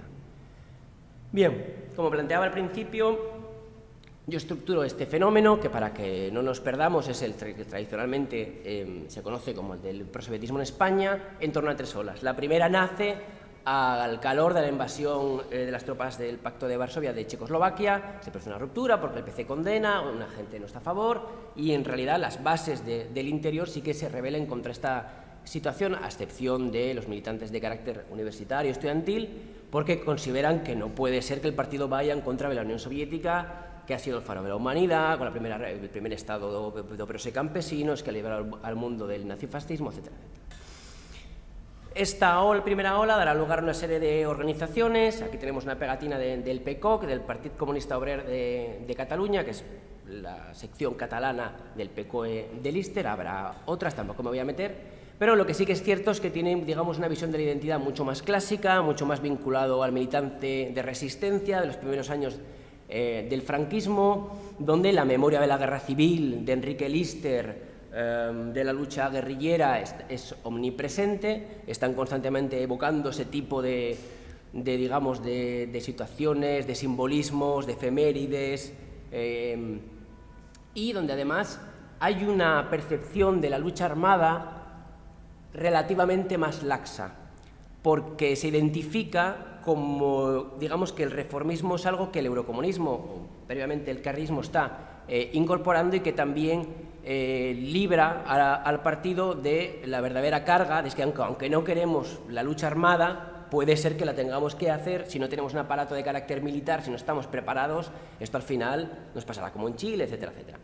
Bien, como planteaba al principio, yo estructuro este fenómeno, que para que no nos perdamos es el que tradicionalmente eh, se conoce como el del proselitismo en España, en torno a tres olas. La primera nace al calor de la invasión eh, de las tropas del Pacto de Varsovia de Checoslovaquia, se produce una ruptura porque el P C condena, una gente no está a favor y en realidad las bases de, del interior sí que se rebelen contra esta situación, a excepción de los militantes de carácter universitario estudiantil, porque consideran que no puede ser que el partido vaya en contra de la Unión Soviética, que ha sido el faro de la humanidad, con la primera, el primer estado de, de obreros y campesinos, que ha liberado al mundo del nazifascismo, etcétera, etcétera. Esta ola, primera ola dará lugar a una serie de organizaciones. Aquí tenemos una pegatina de, del P C O C, del Partit Comunista Obrer de, de Cataluña, que es la sección catalana del P C O E de Lister. Habrá otras, tampoco me voy a meter, pero lo que sí que es cierto es que tienen, digamos, una visión de la identidad mucho más clásica, mucho más vinculado al militante de resistencia de los primeros años Eh, del franquismo, donde la memoria de la guerra civil de Enrique Lister, eh, de la lucha guerrillera, es, es omnipresente, están constantemente evocando ese tipo de, de digamos, de, de situaciones, de simbolismos, de efemérides, eh, y donde además hay una percepción de la lucha armada relativamente más laxa, porque se identifica como, digamos, que el reformismo es algo que el eurocomunismo, o previamente el carrismo, está eh, incorporando y que también eh, libra a, al partido de la verdadera carga, de que aunque, aunque no queremos la lucha armada, puede ser que la tengamos que hacer si no tenemos un aparato de carácter militar, si no estamos preparados, esto al final nos pasará como en Chile, etcétera, etcétera.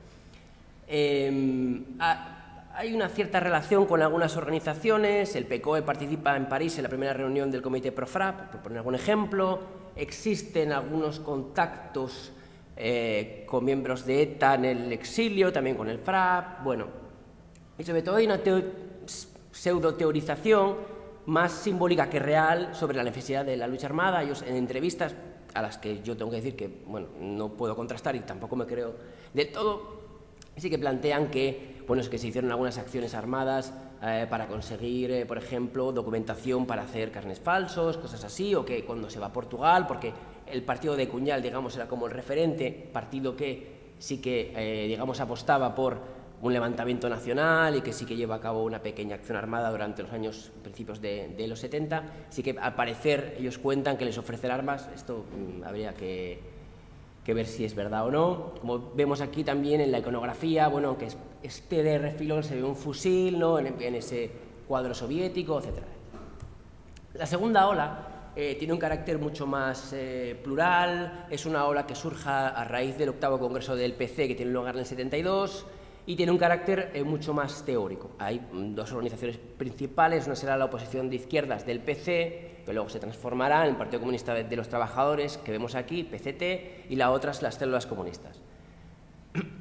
Eh, a, Hay una cierta relación con algunas organizaciones. El P C O E participa en París en la primera reunión del Comité Pro-Frapp, por poner algún ejemplo. Existen algunos contactos eh, con miembros de ETA en el exilio, también con el Frapp. Bueno, y sobre todo hay una pseudo-teorización más simbólica que real sobre la necesidad de la lucha armada. Ellos en entrevistas, a las que yo tengo que decir que bueno, no puedo contrastar y tampoco me creo del todo, sí que plantean que, bueno, es que se hicieron algunas acciones armadas eh, para conseguir, eh, por ejemplo, documentación para hacer carnets falsos, cosas así, o que cuando se va a Portugal, porque el partido de Cuñal, digamos, era como el referente, partido que sí que, eh, digamos, apostaba por un levantamiento nacional y que sí que lleva a cabo una pequeña acción armada durante los años, principios de, de los setenta, sí que al parecer ellos cuentan que les ofrecen armas, esto mmm, habría que... que ver si es verdad o no. Como vemos aquí también en la iconografía, bueno, aunque este de refilón se ve un fusil, ¿no?, en, en ese cuadro soviético, etcétera. La segunda ola eh, tiene un carácter mucho más eh, plural, es una ola que surja a raíz del octavo congreso del P C que tiene lugar en el setenta y dos y tiene un carácter eh, mucho más teórico. Hay dos organizaciones principales, una será la oposición de izquierdas del P C, que luego se transformará en el Partido Comunista de los Trabajadores, que vemos aquí, P C T, y la otra es las células comunistas.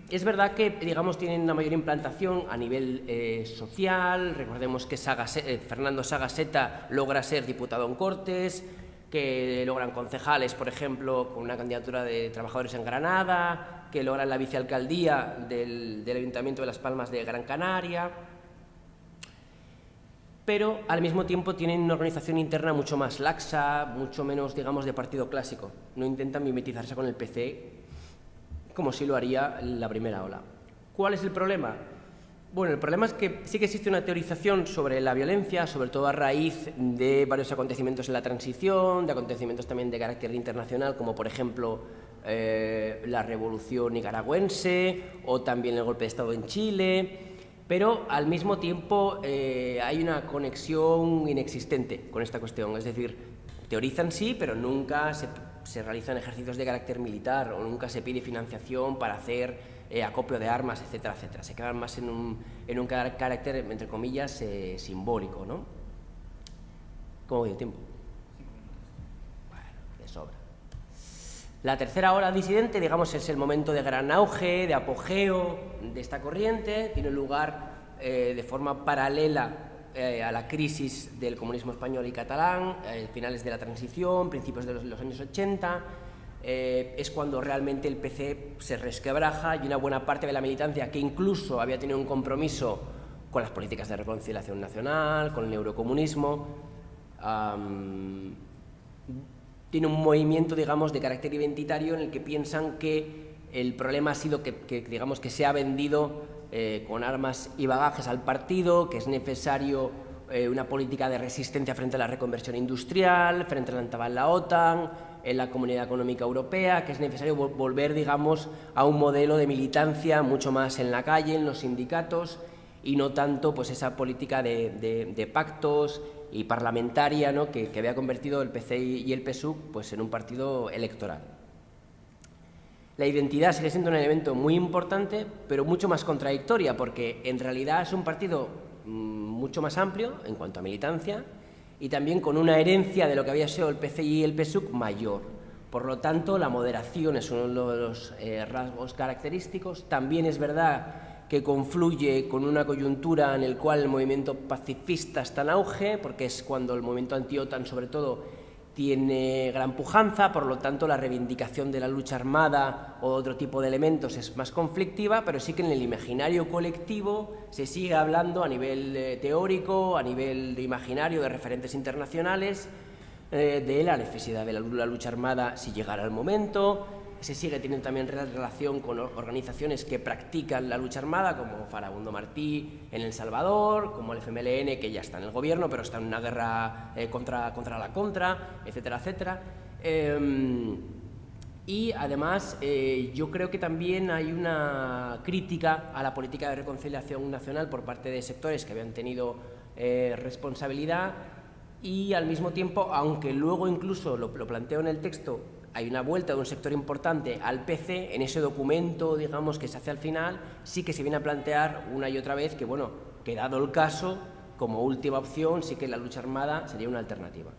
es verdad que, digamos, tienen una mayor implantación a nivel eh, social. Recordemos que Sagase, eh, Fernando Sagaseta logra ser diputado en Cortes, que logran concejales, por ejemplo, con una candidatura de trabajadores en Granada, que logran la vicealcaldía del, del Ayuntamiento de Las Palmas de Gran Canaria, pero al mismo tiempo tienen una organización interna mucho más laxa, mucho menos, digamos, de partido clásico. No intentan mimetizarse con el P C como sí lo haría la primera ola. ¿Cuál es el problema? Bueno, el problema es que sí que existe una teorización sobre la violencia, sobre todo a raíz de varios acontecimientos en la transición, de acontecimientos también de carácter internacional, como por ejemplo eh, la revolución nicaragüense o también el golpe de Estado en Chile, pero al mismo tiempo eh, hay una conexión inexistente con esta cuestión, es decir, teorizan sí, pero nunca se, se realizan ejercicios de carácter militar o nunca se pide financiación para hacer Eh, acopio de armas, etcétera, etcétera. Se quedan más en un, en un carácter, entre comillas, eh, simbólico, ¿no? ¿Cómo voy de tiempo? Bueno, de sobra. La tercera ola disidente, digamos, es el momento de gran auge, de apogeo de esta corriente. Tiene lugar eh, de forma paralela eh, a la crisis del comunismo español y catalán, eh, finales de la transición, principios de los, los años ochenta. Eh, es cuando realmente el P C se resquebraja y una buena parte de la militancia, que incluso había tenido un compromiso con las políticas de reconciliación nacional, con el eurocomunismo, um, tiene un movimiento, digamos, de carácter identitario en el que piensan que el problema ha sido que, que digamos, que se ha vendido eh, con armas y bagajes al partido, que es necesario eh, una política de resistencia frente a la reconversión industrial, frente a la entrada en la OTAN, en la Comunidad Económica Europea, que es necesario volver, digamos, a un modelo de militancia mucho más en la calle, en los sindicatos, y no tanto pues esa política de, de, de pactos y parlamentaria, ¿no?, que, que había convertido el P C y el P S U C pues, en un partido electoral. La identidad sigue siendo un elemento muy importante, pero mucho más contradictoria, porque en realidad es un partido mmm, mucho más amplio en cuanto a militancia, y también con una herencia de lo que había sido el P C y el P S U C mayor. Por lo tanto, la moderación es uno de los eh, rasgos característicos. También es verdad que confluye con una coyuntura en la cual el movimiento pacifista está en auge, porque es cuando el movimiento anti-OTAN, sobre todo, tiene gran pujanza, por lo tanto la reivindicación de la lucha armada o otro tipo de elementos es más conflictiva, pero sí que en el imaginario colectivo se sigue hablando a nivel eh, teórico, a nivel de imaginario de referentes internacionales, eh, de la necesidad de la, la lucha armada si llegara el momento. Se sigue teniendo también relación con organizaciones que practican la lucha armada, como Farabundo Martí en El Salvador, como el F M L N, que ya está en el gobierno, pero está en una guerra eh, contra, contra la contra, etcétera, etcétera. Eh, y además, eh, yo creo que también hay una crítica a la política de reconciliación nacional por parte de sectores que habían tenido eh, responsabilidad, y al mismo tiempo, aunque luego incluso lo, lo planteo en el texto, hay una vuelta de un sector importante al P C, en ese documento, digamos, que se hace al final, sí que se viene a plantear una y otra vez que, bueno, que dado el caso, como última opción, sí que la lucha armada sería una alternativa.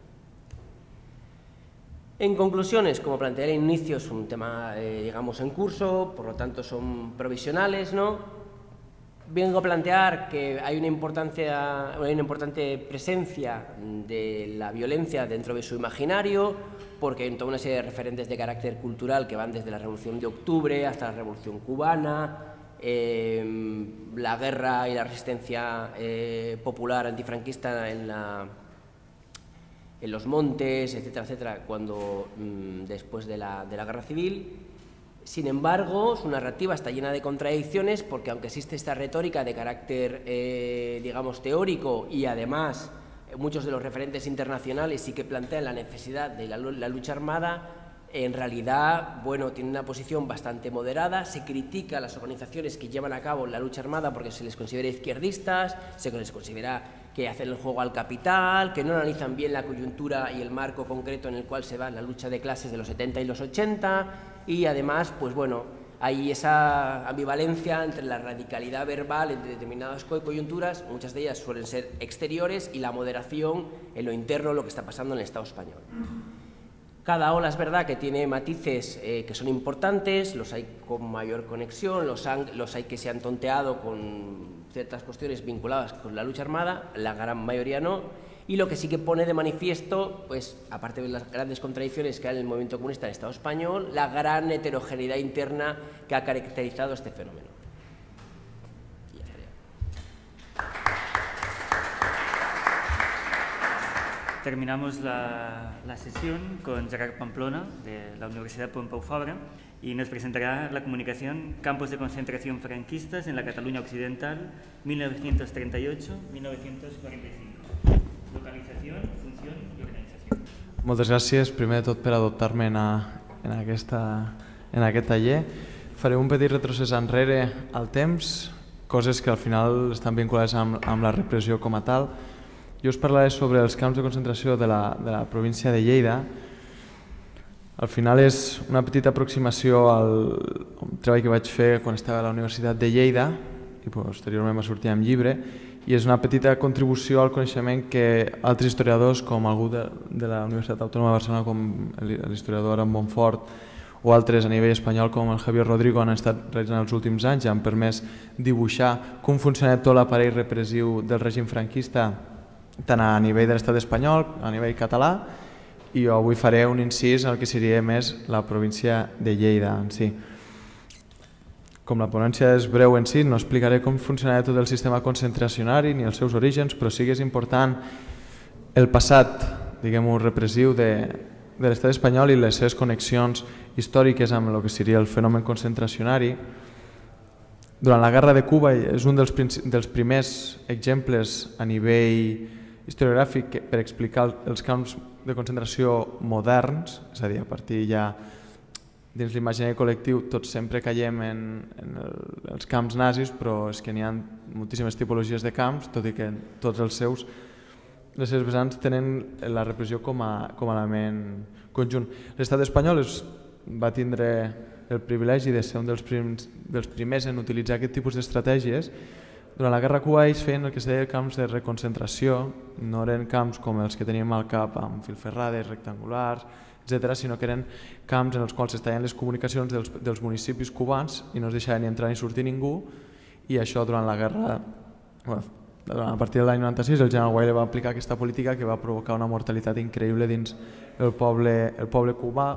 En conclusiones, como planteé al inicio, es un tema, eh, digamos, en curso, por lo tanto son provisionales, ¿no? Vengo a plantear que hay una, importancia, hay una importante presencia de la violencia dentro de su imaginario, porque hay toda una serie de referentes de carácter cultural que van desde la Revolución de Octubre hasta la Revolución Cubana, eh, la guerra y la resistencia eh, popular antifranquista en, la, en los montes, etcétera, etcétera, cuando, mmm, después de la, de la Guerra Civil. Sin embargo, su narrativa está llena de contradicciones, porque aunque existe esta retórica de carácter, eh, digamos, teórico, y además muchos de los referentes internacionales sí que plantean la necesidad de la, la lucha armada, en realidad, bueno, tiene una posición bastante moderada. Se critica a las organizaciones que llevan a cabo la lucha armada porque se les considera izquierdistas, se les considera que hacen el juego al capital, que no analizan bien la coyuntura y el marco concreto en el cual se va la lucha de clases de los setenta y los ochenta, y además, pues bueno, hay esa ambivalencia entre la radicalidad verbal en determinadas coyunturas, muchas de ellas suelen ser exteriores, y la moderación en lo interno, lo que está pasando en el Estado español. Cada ola es verdad que tiene matices eh, que son importantes, los hay con mayor conexión, los, han, los hay que se han tonteado con ciertas cuestiones vinculadas con la lucha armada, la gran mayoría no, y lo que sí que pone de manifiesto, pues aparte de las grandes contradicciones que hay en el movimiento comunista del Estado español, la gran heterogeneidad interna que ha caracterizado este fenómeno. Terminamos la, la sesión con Gerard Pamplona, de la Universidad Pompeu Fabra, y nos presentará la comunicación Campos de concentración franquistas en la Cataluña Occidental, mil novecientos treinta y ocho a mil novecientos cuarenta y cinco. Localització, funció i organització. Moltes gràcies, primer de tot, per adoptar-me en, en, aquesta, en aquest taller. Faré un petit retrocés enrere al temps, coses que al final estan vinculades amb, amb la repressió com a tal. Jo us parlaré sobre els camps de concentració de la, de la província de Lleida. Al final és una petita aproximació al treball que vaig fer quan estava a la Universitat de Lleida i posteriorment va sortir amb llibre, i és una petita contribució al coneixement que altres historiadors, com algú de, de la Universitat Autònoma de Barcelona, com l'historiador Aram Montfort, o altres a nivell espanyol com el Javier Rodrigo han estat realitzant els últims anys i han permès dibuixar com funcionava tot l'aparell repressiu del règim franquista tant a nivell de l'estat espanyol, a nivell català, i jo avui faré un incís al que seria més la província de Lleida en si. Com la ponència és breu en si, no explicaré com funcionava tot el sistema concentracionari ni els seus orígens, però sí que és important el passat, diguem-ho, repressiu de, de l'estat espanyol i les seves connexions històriques amb el que seria el fenomen concentracionari. Durant la Guerra de Cuba és un dels, dels primers exemples a nivell historiogràfic per explicar els camps de concentració moderns, és a dir, a partir ja dins l'imaginari col·lectiu tots sempre caiem en, en el, els camps nazis, però és que n'hi ha moltíssimes tipologies de camps, tot i que tots els seus, les seves vessants tenen la repressió com a, com a element conjunt. L'estat espanyol es va tindre el privilegi de ser un dels, prims, dels primers en utilitzar aquest tipus d'estratègies. Durant la Guerra Cuba ells feien el que es deia camps de reconcentració, no eren camps com els que teníem al cap amb filferrades, rectangulars, etcètera, sinó que eren camps en els quals es tallen les comunicacions dels, dels municipis cubans i no es deixava ni entrar ni sortir ningú, i això durant la guerra, bueno, a partir de l'any noranta-sis el general Wiley va aplicar aquesta política que va provocar una mortalitat increïble dins el poble, el poble cubà.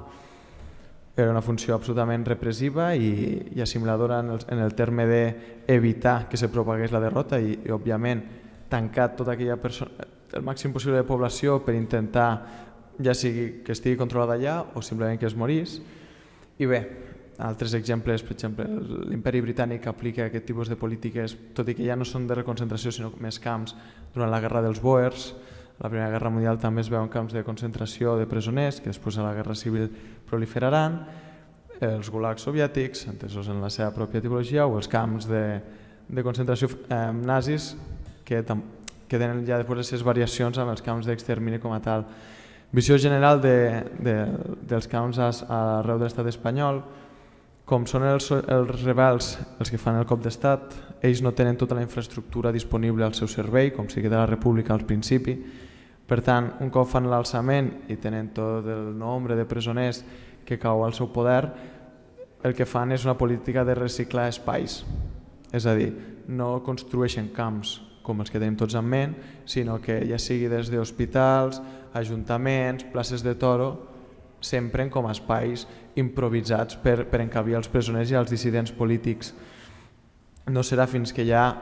Era una funció absolutament repressiva i, i assimiladora en el, en el terme d'evitar que se propagués la derrota i, i òbviament, tancar tota aquella persona, el màxim possible de població per intentar ja sigui que estigui controlada allà o simplement que es morís. I bé, altres exemples, per exemple, l'Imperi Britànic aplica aquest tipus de polítiques, tot i que ja no són de reconcentració sinó més camps durant la Guerra dels Bòers. A la Primera Guerra Mundial també es veuen camps de concentració de presoners que després a la Guerra Civil proliferaran, els gulags soviètics, entesos en la seva pròpia tipologia, o els camps de, de concentració eh, nazis que, que tenen ja després les seves variacions amb els camps d'extermini com a tal. Visió general de, de, dels camps arreu de l'estat espanyol, com són els, els rebels els que fan el cop d'estat, ells no tenen tota la infraestructura disponible al seu servei, com sigui de la República al principi. Per tant, un cop fan l'alçament i tenen tot el nombre de presoners que cau al seu poder, el que fan és una política de reciclar espais. És a dir, no construeixen camps com els que tenim tots en ment, sinó que ja sigui des d'hospitals, ajuntaments, places de toro, s'empren com a espais improvisats per, per encabir els presoners i els dissidents polítics. No serà fins que ja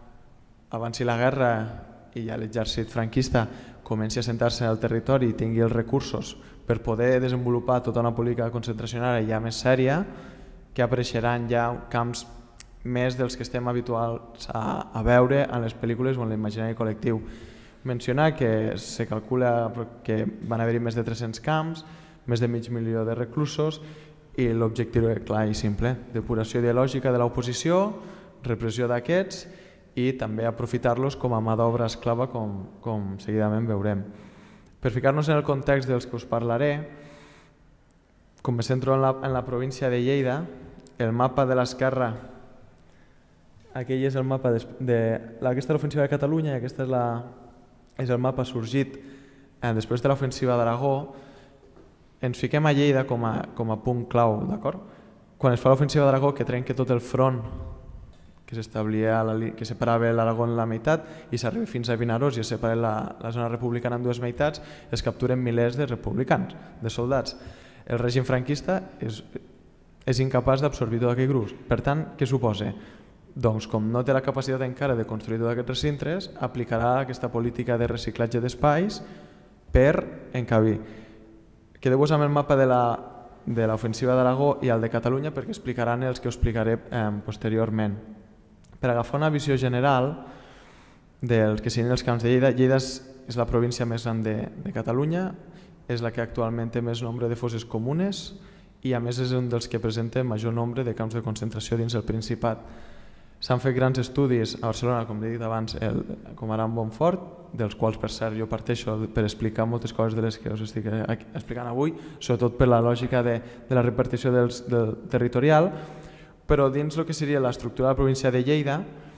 avanci la guerra i ja l'exèrcit franquista comenci a sentar-se al territori i tingui els recursos per poder desenvolupar tota una política concentracionària ja més sèria, que apareixeran ja camps més dels que estem habituals a, a veure en les pel·lícules o en l'imaginari col·lectiu. Mencionar que se calcula que van haver-hi més de tres-cents camps, més de mig milió de reclusos i l'objectiu és clar i simple, depuració ideològica de l'oposició, repressió d'aquests i també aprofitar-los com a mà d'obra esclava com, com seguidament veurem. Per ficar-nos en el context dels que us parlaré, com me centro en la, en la província de Lleida, el mapa de l'esquerra, aquell és el mapa de, de aquesta és l'ofensiva de Catalunya i aquest és, la, és el mapa sorgit eh, després de l'ofensiva d'Aragó. ens fiquem a Lleida com a, com a punt clau, d'acord? Quan es fa l'ofensiva d'Aragó, que trenca tot el front que s'establia, que separava l'Aragó en la meitat i s'arriba fins a Vinaròs i es separa la, la zona republicana en dues meitats, es capturen milers de republicans, de soldats. El règim franquista és, és incapaç d'absorbir tot aquell gruix. Per tant, què suposa? Doncs com no té la capacitat encara de construir tots aquests recintres, aplicarà aquesta política de reciclatge d'espais per encabir. Quedeu-vos amb el mapa de la de l'ofensiva d'Aragó i el de Catalunya perquè explicaran els que us explicaré eh, posteriorment. Per agafar una visió general del que serien els camps de Lleida, Lleida és, és la província més gran de, de Catalunya, és la que actualment té més nombre de fosses comunes i a més és un dels que presenta major nombre de camps de concentració dins el Principat. S'han fet grans estudis a Barcelona, com he dit abans, el, com ara en Bonfort, dels quals, per cert, jo parteixo per explicar moltes coses de les que us estic explicant avui, sobretot per la lògica de, de la repartició dels, del territorial, però dins el que seria l'estructura de la província de Lleida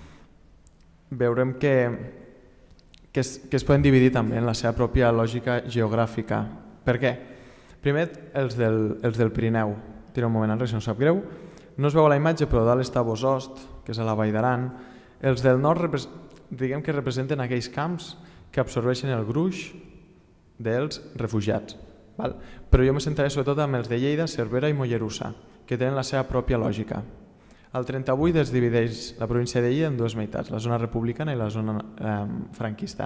veurem que, que, es, que es poden dividir també en la seva pròpia lògica geogràfica. Per què? Primer, els del, els del Pirineu. Tira un moment enrere, si no sap greu. No es veu a la imatge, però dalt està Bosost, que és a la Vall d'Aran. Els del nord, diguem que representen aquells camps que absorbeixen el gruix dels refugiats. Val? Però jo me centraré sobretot amb els de Lleida, Cervera i Mollerussa, que tenen la seva pròpia lògica. El trenta-vuit es divideix la província de Lleida en dues meitats, la zona republicana i la zona eh, franquista.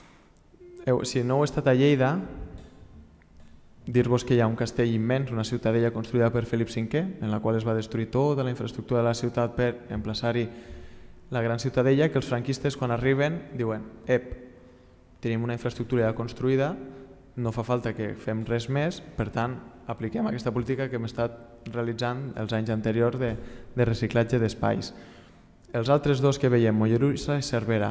Si no heu estat a Lleida, dir-vos que hi ha un castell immens, una ciutadella construïda per Felip cinquè, en la qual es va destruir tota la infraestructura de la ciutat per emplaçar-hi la gran ciutadella, que els franquistes quan arriben diuen ep, tenim una infraestructura ja construïda, no fa falta que fem res més, per tant, apliquem aquesta política que hem estat realitzant els anys anteriors de, de reciclatge d'espais. Els altres dos que veiem, Mollerussa i Cervera.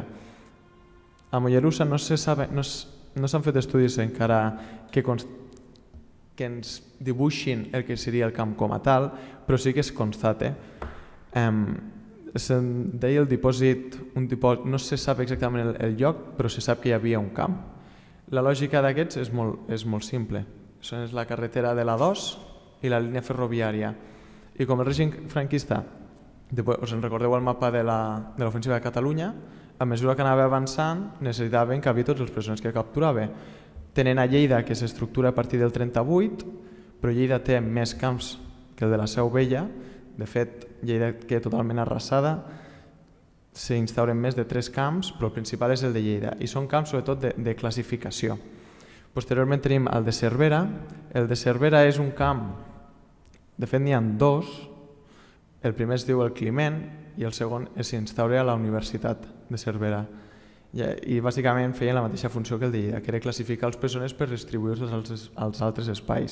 A Mollerussa no se sabe, no, no s'han fet estudis encara que que ens dibuixin el que seria el camp com a tal, però sí que es constata. Um, se'n deia el dipòsit, un dipòsit, no se sap exactament el, el lloc, però se sap que hi havia un camp. La lògica d'aquests és, molt, és molt simple. Això és la carretera de la dos i la línia ferroviària. I com el règim franquista, us en recordeu el mapa de l'ofensiva de, de Catalunya, a mesura que anava avançant necessitaven que hi havia tots els presoners que capturava. Tenen a Lleida, que s'estructura a partir del trenta-vuit, però Lleida té més camps que el de la Seu Vella. De fet, Lleida queda totalment arrasada, s'instauren més de tres camps, però el principal és el de Lleida, i són camps sobretot de, de classificació. Posteriorment tenim el de Cervera. El de Cervera és un camp, de fet n'hi ha dos, el primer es diu el Climent i el segon s'instaura a la Universitat de Cervera. I bàsicament feien la mateixa funció que el de Lleida, que era classificar els presoners per distribuir-los als, als altres espais.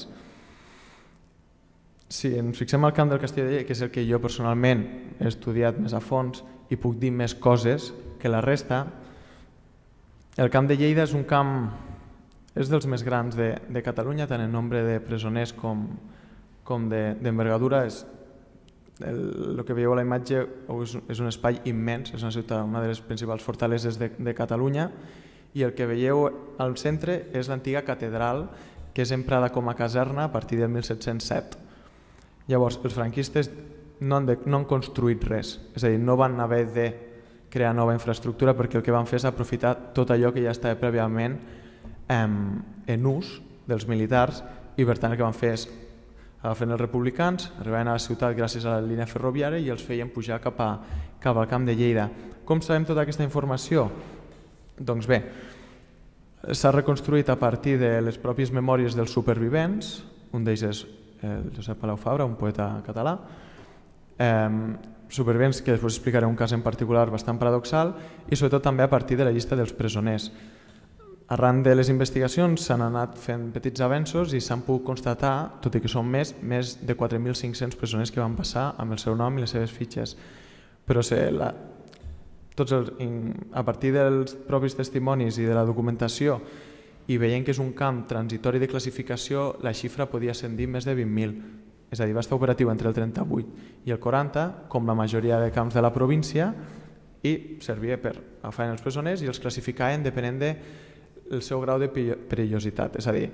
Si ens fixem al camp del Castell de Lleida, que és el que jo personalment he estudiat més a fons i puc dir més coses que la resta, el camp de Lleida és un camp, és dels més grans de, de Catalunya, tant en nombre de presoners com, com d'envergadura. De, El, el que veieu a la imatge és, és un espai immens, és una ciutat, una de les principals fortaleses de, de Catalunya, i el que veieu al centre és l'antiga catedral, que és emprada com a caserna a partir del mil set-cents set. Llavors, els franquistes no han, de, no han construït res, és a dir, no van haver de crear nova infraestructura perquè el que van fer és aprofitar tot allò que ja estava prèviament eh, en ús dels militars, i per tant el que van fer és agafen els republicans, arribaven a la ciutat gràcies a la línia ferroviària i els feien pujar cap, a, cap al camp de Lleida. Com sabem tota aquesta informació? Doncs bé, s'ha reconstruït a partir de les pròpies memòries dels supervivents, un d'ells és el Josep Palau Fabra, un poeta català, eh, supervivents que després explicaré un cas en particular bastant paradoxal, i sobretot també a partir de la llista dels presoners. Arran de les investigacions s'han anat fent petits avenços i s'han pogut constatar, tot i que són més, més de quatre mil cinc-cents presoners que van passar amb el seu nom i les seves fitxes. Però se, la, tots els, a partir dels propis testimonis i de la documentació i veient que és un camp transitori de classificació, la xifra podia ascendir més de vint mil. És a dir, va estar operatiu entre el trenta-vuit i el quaranta, com la majoria de camps de la província, i servia per agafar els presoners i els classificaven depenent de el seu grau de perillositat, és a dir,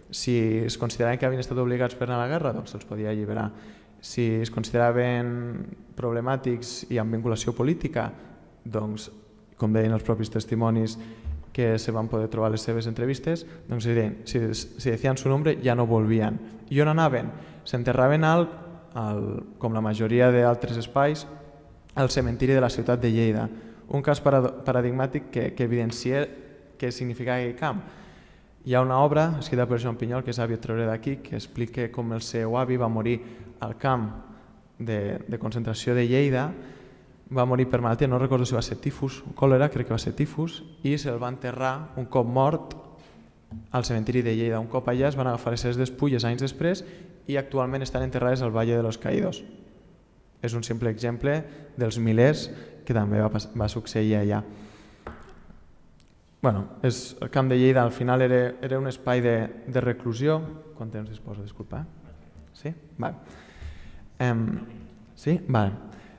Si es consideraven que havien estat obligats per anar a la guerra, doncs se'ls podia alliberar. Si es consideraven problemàtics i amb vinculació política, doncs, com deien els propis testimonis que se van poder trobar les seves entrevistes, doncs deien, si, si decían su nombre ja no volvien. I on anaven? S'enterraven al, al, com la majoria d'altres espais, al cementiri de la ciutat de Lleida. Un cas paradigmàtic que, que evidencia què significava aquell camp. Hi ha una obra escrita per Joan Pinyol, que és Avi et trauré d'aquí, que explica com el seu avi va morir al camp de, de concentració de Lleida, va morir per malaltia, no recordo si va ser tifus, còlera, crec que va ser tifus, i se'l va enterrar un cop mort al cementiri de Lleida. Un cop allà es van agafar les seves despulles anys després i actualment estan enterrades al Valle de los Caídos. És un simple exemple dels milers que també va, va succeir allà. Bueno, és, el camp de Lleida al final era, era un espai de, de reclusió. Quant temps disposo? Disculpa. Sí? Vale. Um, sí? Vale.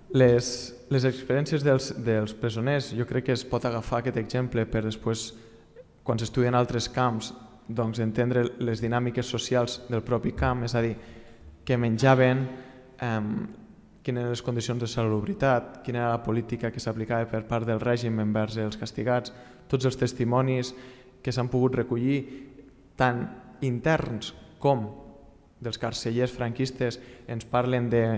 Les, les experiències dels, dels presoners, jo crec que es pot agafar aquest exemple per després, quan s'estudien altres camps, doncs entendre les dinàmiques socials del propi camp, és a dir, què menjaven, um, quines eren les condicions de salubritat, quina era la política que s'aplicava per part del règim envers els castigats. Tots els testimonis que s'han pogut recollir, tant interns com dels carcellers franquistes, ens parlen de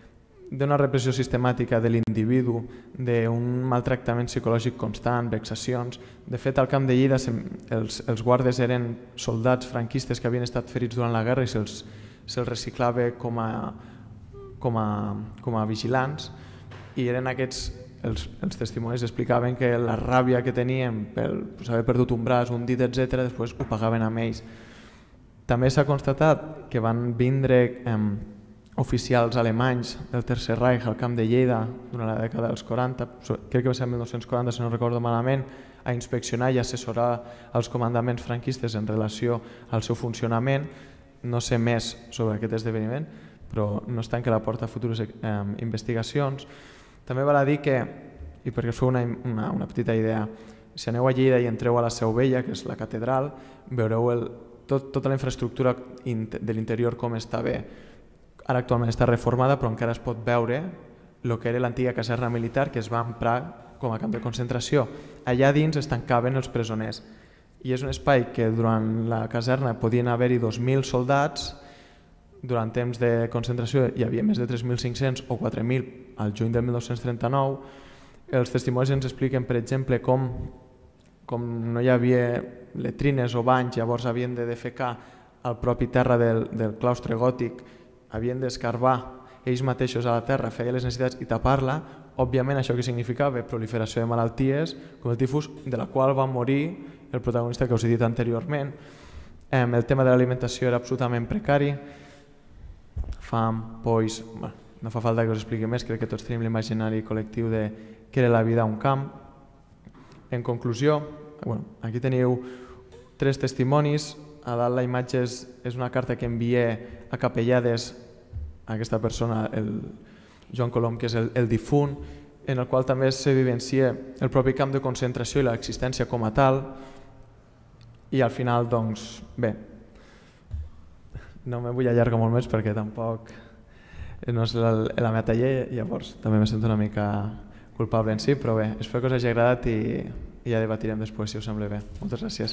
d'una repressió sistemàtica de l'individu, d'un maltractament psicològic constant, vexacions. De fet, al camp de Lleida els, els guardes eren soldats franquistes que havien estat ferits durant la guerra i se'ls se reciclava com a, com, a, com a vigilants, i eren aquests, els, els testimonis explicaven que la ràbia que tenien per pues, haver perdut un braç, un dit, etcètera, després ho pagaven amb ells. També s'ha constatat que van vindre eh, oficials alemanys del Tercer Reich al camp de Lleida durant la dècada dels quaranta, crec que va ser el mil nou-cents quaranta si no recordo malament, a inspeccionar i assessorar els comandaments franquistes en relació al seu funcionament. No sé més sobre aquest esdeveniment, però no es tanca la porta a futures eh, investigacions. També val a dir que, i perquè us feu una, una, una petita idea, si aneu a Lleida i entreu a la Seu Vella, que és la catedral, veureu el, tot, tota la infraestructura de l'interior com està bé. Ara actualment està reformada, però encara es pot veure el que era l'antiga caserna militar que es va emprar com a camp de concentració. Allà dins es tancaven els presoners i és un espai que durant la caserna podien haver-hi dos mil soldats. Durant temps de concentració hi havia més de tres mil cinc-cents o quatre mil al juny del mil nou-cents trenta-nou. Els testimonis ens expliquen, per exemple, com, com no hi havia letrines o banys, llavors havien de defecar al propi terra del, del claustre gòtic, havien d'escarbar ells mateixos a la terra, feia les necessitats i tapar-la. Òbviament això que significava proliferació de malalties com el tifus, de la qual va morir el protagonista que us he dit anteriorment. El tema de l'alimentació era absolutament precari, fam, pois, bueno, no fa falta que us expliqui més, crec que tots tenim l'imaginari col·lectiu de què era la vida a un camp. En conclusió, bueno, aquí teniu tres testimonis. A dalt la imatge és, és una carta que envia a Capellades a aquesta persona, el Joan Colom, que és el, el difunt, en el qual també s'evidencia el propi camp de concentració i l'existència com a tal. I al final, doncs, bé, no me vull allargar molt més perquè tampoc no és la, la meva taller, llavors també me sento una mica culpable en si, però bé, espero que us hagi agradat i, i ja debatirem després, si us sembla bé. Moltes gràcies.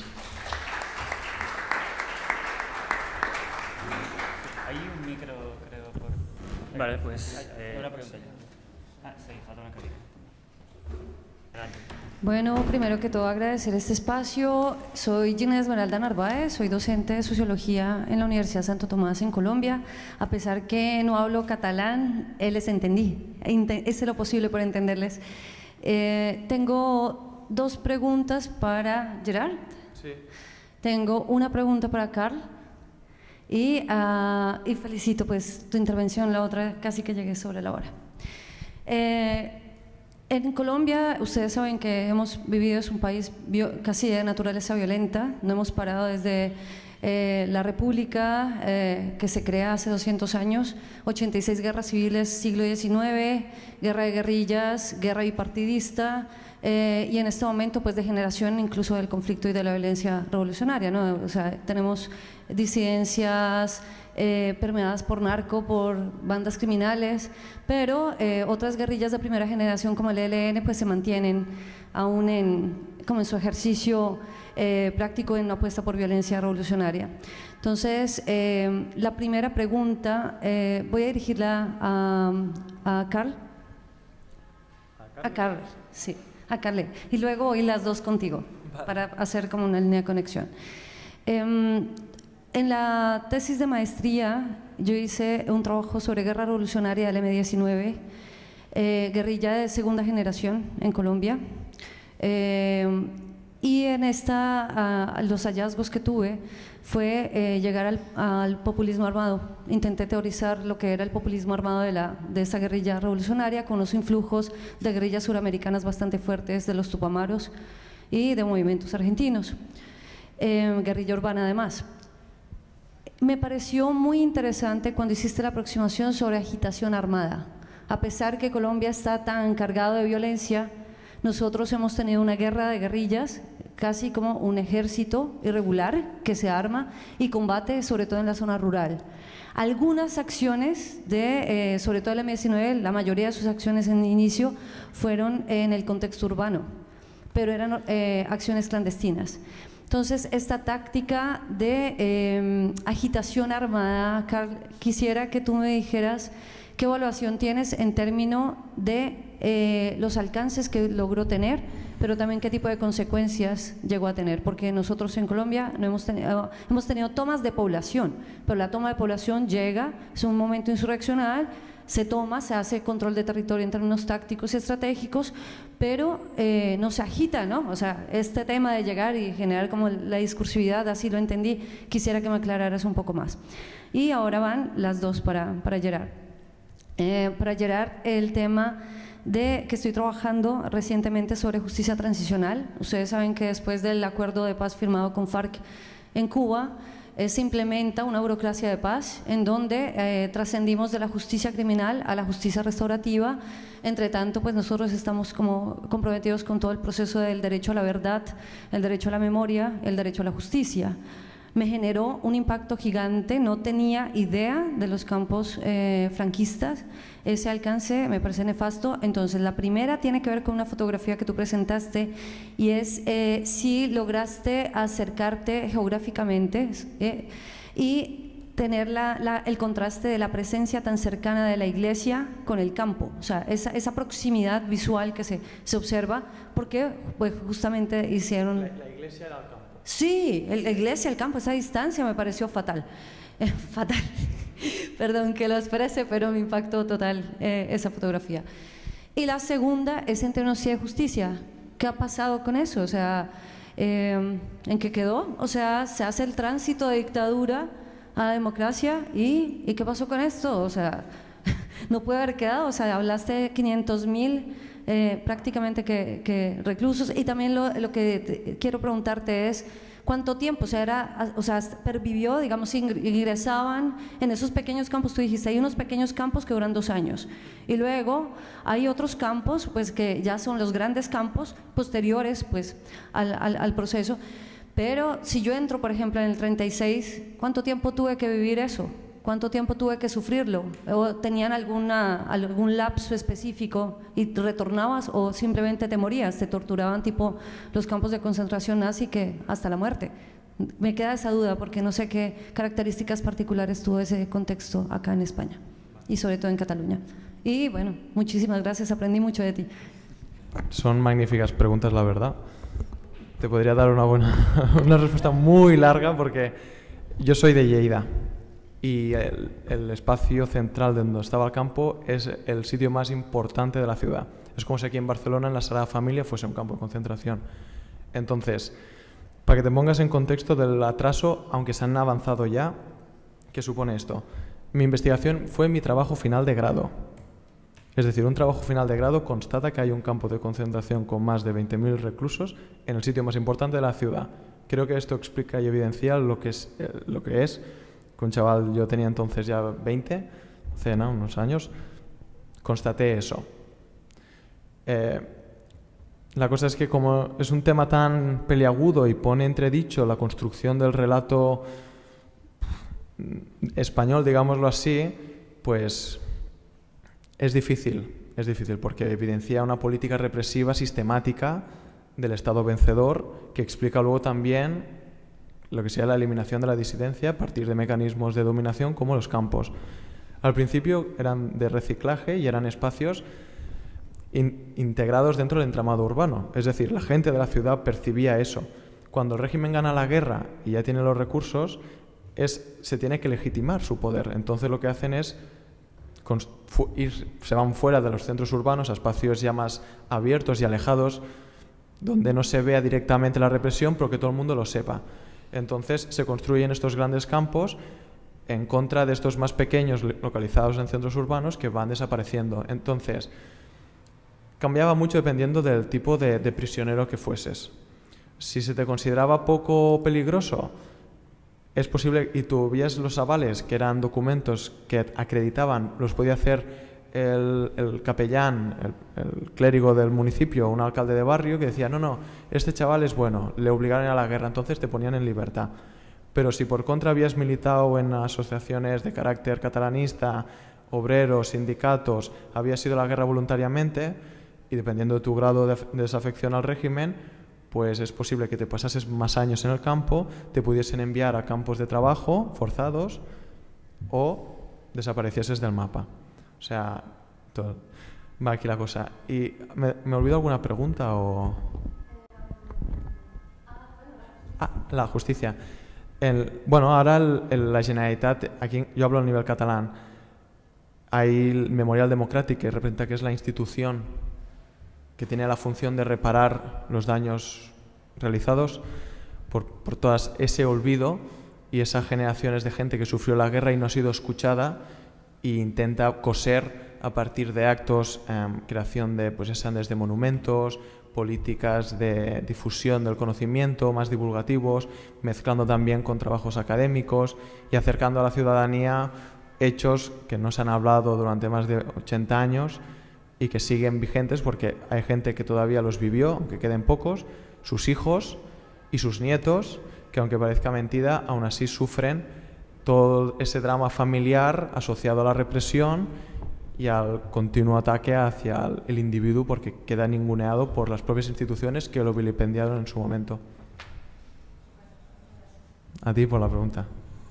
Vale, pues eh, una pregunta ya. Ah, sí, falta una cabina. Adelante. Bueno, primero que todo agradecer este espacio. Soy Gina Esmeralda Narváez, soy docente de Sociología en la Universidad Santo Tomás en Colombia. A pesar que no hablo catalán, eh, les entendí, hice lo posible por entenderles. Eh, tengo dos preguntas para Gerard. Sí. Tengo una pregunta para Carl. Y, uh, y felicito pues tu intervención, la otra casi que llegué sobre la hora. Eh, en Colombia, ustedes saben que hemos vivido, es un país bio, casi de naturaleza violenta, no hemos parado desde Eh, la República, eh, que se crea hace doscientos años, ochenta y seis guerras civiles, siglo diecinueve, guerra de guerrillas, guerra bipartidista, eh, y en este momento pues degeneración incluso del conflicto y de la violencia revolucionaria, ¿no? O sea, tenemos disidencias eh, permeadas por narco, por bandas criminales, pero eh, otras guerrillas de primera generación como el E L N pues se mantienen aún en, como en su ejercicio eh, práctico en una apuesta por violencia revolucionaria. Entonces, eh, la primera pregunta, eh, voy a dirigirla a, a Carl. A Carl, sí, a Carle. Y luego voy las dos contigo, vale, para hacer como una línea de conexión. Eh, en la tesis de maestría yo hice un trabajo sobre guerra revolucionaria del eme diecinueve, eh, guerrilla de segunda generación en Colombia. Eh, y en esta, uh, los hallazgos que tuve fue eh, llegar al, al populismo armado. Intenté teorizar lo que era el populismo armado de, la, de esa guerrilla revolucionaria, con los influjos de guerrillas suramericanas bastante fuertes, de los tupamaros y de movimientos argentinos, eh, guerrilla urbana además. Me pareció muy interesante cuando hiciste la aproximación sobre agitación armada. A pesar que Colombia está tan cargado de violencia, nosotros hemos tenido una guerra de guerrillas, casi como un ejército irregular que se arma y combate sobre todo en la zona rural. Algunas acciones, de, eh, sobre todo el eme diecinueve, la mayoría de sus acciones en inicio fueron en el contexto urbano, pero eran eh, acciones clandestinas. Entonces, esta táctica de eh, agitación armada, Carl, quisiera que tú me dijeras qué evaluación tienes en términos de eh, los alcances que logró tener, pero también qué tipo de consecuencias llegó a tener, porque nosotros en Colombia no hemos, tenido, hemos tenido tomas de población, pero la toma de población llega, es un momento insurreccional, se toma, se hace control de territorio en términos tácticos y estratégicos, pero eh, no se agita, ¿no? O sea, este tema de llegar y generar como la discursividad, así lo entendí, quisiera que me aclararas un poco más. Y ahora van las dos para, para Gerard. Eh, para Gerard, el tema de que estoy trabajando recientemente sobre justicia transicional. Ustedes saben que después del acuerdo de paz firmado con FARC en Cuba, eh, se implementa una burocracia de paz en donde eh, trascendimos de la justicia criminal a la justicia restaurativa. Entre tanto, pues nosotros estamos como comprometidos con todo el proceso del derecho a la verdad, el derecho a la memoria, el derecho a la justicia. Me generó un impacto gigante, no tenía idea de los campos eh, franquistas, ese alcance me parece nefasto. Entonces, la primera tiene que ver con una fotografía que tú presentaste y es eh, si lograste acercarte geográficamente eh, y tener la, la, el contraste de la presencia tan cercana de la iglesia con el campo, o sea, esa, esa proximidad visual que se, se observa, porque pues, justamente hicieron… La, la iglesia era el campo. Sí, la iglesia, el campo, esa distancia me pareció fatal, eh, fatal, perdón que lo exprese, pero me impactó total eh, esa fotografía. Y la segunda es en términos de justicia. ¿Qué ha pasado con eso? O sea, eh, ¿en qué quedó? O sea, se hace el tránsito de dictadura a democracia y, ¿y qué pasó con esto? O sea, no puede haber quedado, o sea, hablaste de quinientos mil… Eh, prácticamente que, que reclusos, y también lo, lo que te, quiero preguntarte es ¿cuánto tiempo? O sea, era, o sea, pervivió, digamos, ingresaban en esos pequeños campos, tú dijiste, hay unos pequeños campos que duran dos años, y luego hay otros campos, pues que ya son los grandes campos posteriores, pues, al, al, al proceso, pero si yo entro, por ejemplo, en el treinta y seis, ¿cuánto tiempo tuve que vivir eso? ¿Cuánto tiempo tuve que sufrirlo? ¿O tenían alguna, algún lapso específico y retornabas o simplemente te morías, te torturaban tipo los campos de concentración nazi que hasta la muerte? Me queda esa duda porque no sé qué características particulares tuvo ese contexto acá en España y sobre todo en Cataluña. Y bueno, muchísimas gracias, aprendí mucho de ti. Son magníficas preguntas, la verdad. Te podría dar una, buena, una respuesta muy larga porque yo soy de Lleida. Y el, el espacio central de donde estaba el campo es el sitio más importante de la ciudad. Es como si aquí en Barcelona, en la Sagrada Familia, fuese un campo de concentración. Entonces, para que te pongas en contexto del atraso, aunque se han avanzado ya, ¿qué supone esto? Mi investigación fue mi trabajo final de grado. Es decir, un trabajo final de grado constata que hay un campo de concentración con más de veinte mil reclusos en el sitio más importante de la ciudad. Creo que esto explica y evidencia lo que es, eh, lo que es. Con un chaval, yo tenía entonces ya veinte, hace ¿no? unos años, constaté eso. Eh, la cosa es que como es un tema tan peliagudo y pone entredicho la construcción del relato español, digámoslo así, pues es difícil, es difícil porque evidencia una política represiva sistemática del Estado vencedor que explica luego también lo que sería la eliminación de la disidencia a partir de mecanismos de dominación como los campos. Al principio eran de reciclaje y eran espacios in- integrados dentro del entramado urbano, es decir, la gente de la ciudad percibía eso. Cuando el régimen gana la guerra y ya tiene los recursos, es, se tiene que legitimar su poder. Entonces lo que hacen es ir, se van fuera de los centros urbanos a espacios ya más abiertos y alejados, donde no se vea directamente la represión, pero que todo el mundo lo sepa. Entonces se construyen estos grandes campos en contra de estos más pequeños localizados en centros urbanos que van desapareciendo. Entonces, cambiaba mucho dependiendo del tipo de, de prisionero que fueses. Si se te consideraba poco peligroso, es posible, y tuvías los avales, que eran documentos que acreditaban, los podía hacer el, el capellán, el, el clérigo del municipio, un alcalde de barrio, que decía, no, no, este chaval es bueno, le obligaron a la guerra, entonces te ponían en libertad. Pero si por contra habías militado en asociaciones de carácter catalanista, obreros, sindicatos, habías ido a la guerra voluntariamente, y dependiendo de tu grado de desafección al régimen, pues es posible que te pasases más años en el campo, te pudiesen enviar a campos de trabajo forzados o desaparecieses del mapa. O sea, todo. Va aquí la cosa. ¿Y me, me olvido alguna pregunta o...? Ah, la justicia. El, bueno, ahora el, el, la Generalitat, aquí yo hablo a nivel catalán, hay el Memorial Democràtic, que representa que es la institución que tiene la función de reparar los daños realizados por, por todas ese olvido y esas generaciones de gente que sufrió la guerra y no ha sido escuchada, e intenta coser a partir de actos, eh, creación de, pues sean desde monumentos, políticas de difusión del conocimiento más divulgativos, mezclando también con trabajos académicos y acercando a la ciudadanía hechos que no se han hablado durante más de ochenta años y que siguen vigentes porque hay gente que todavía los vivió, aunque queden pocos, sus hijos y sus nietos, que aunque parezca mentira, aún así sufren todo ese drama familiar asociado a la represión y al continuo ataque hacia el individuo porque queda ninguneado por las propias instituciones que lo vilipendiaron en su momento. A ti por la pregunta.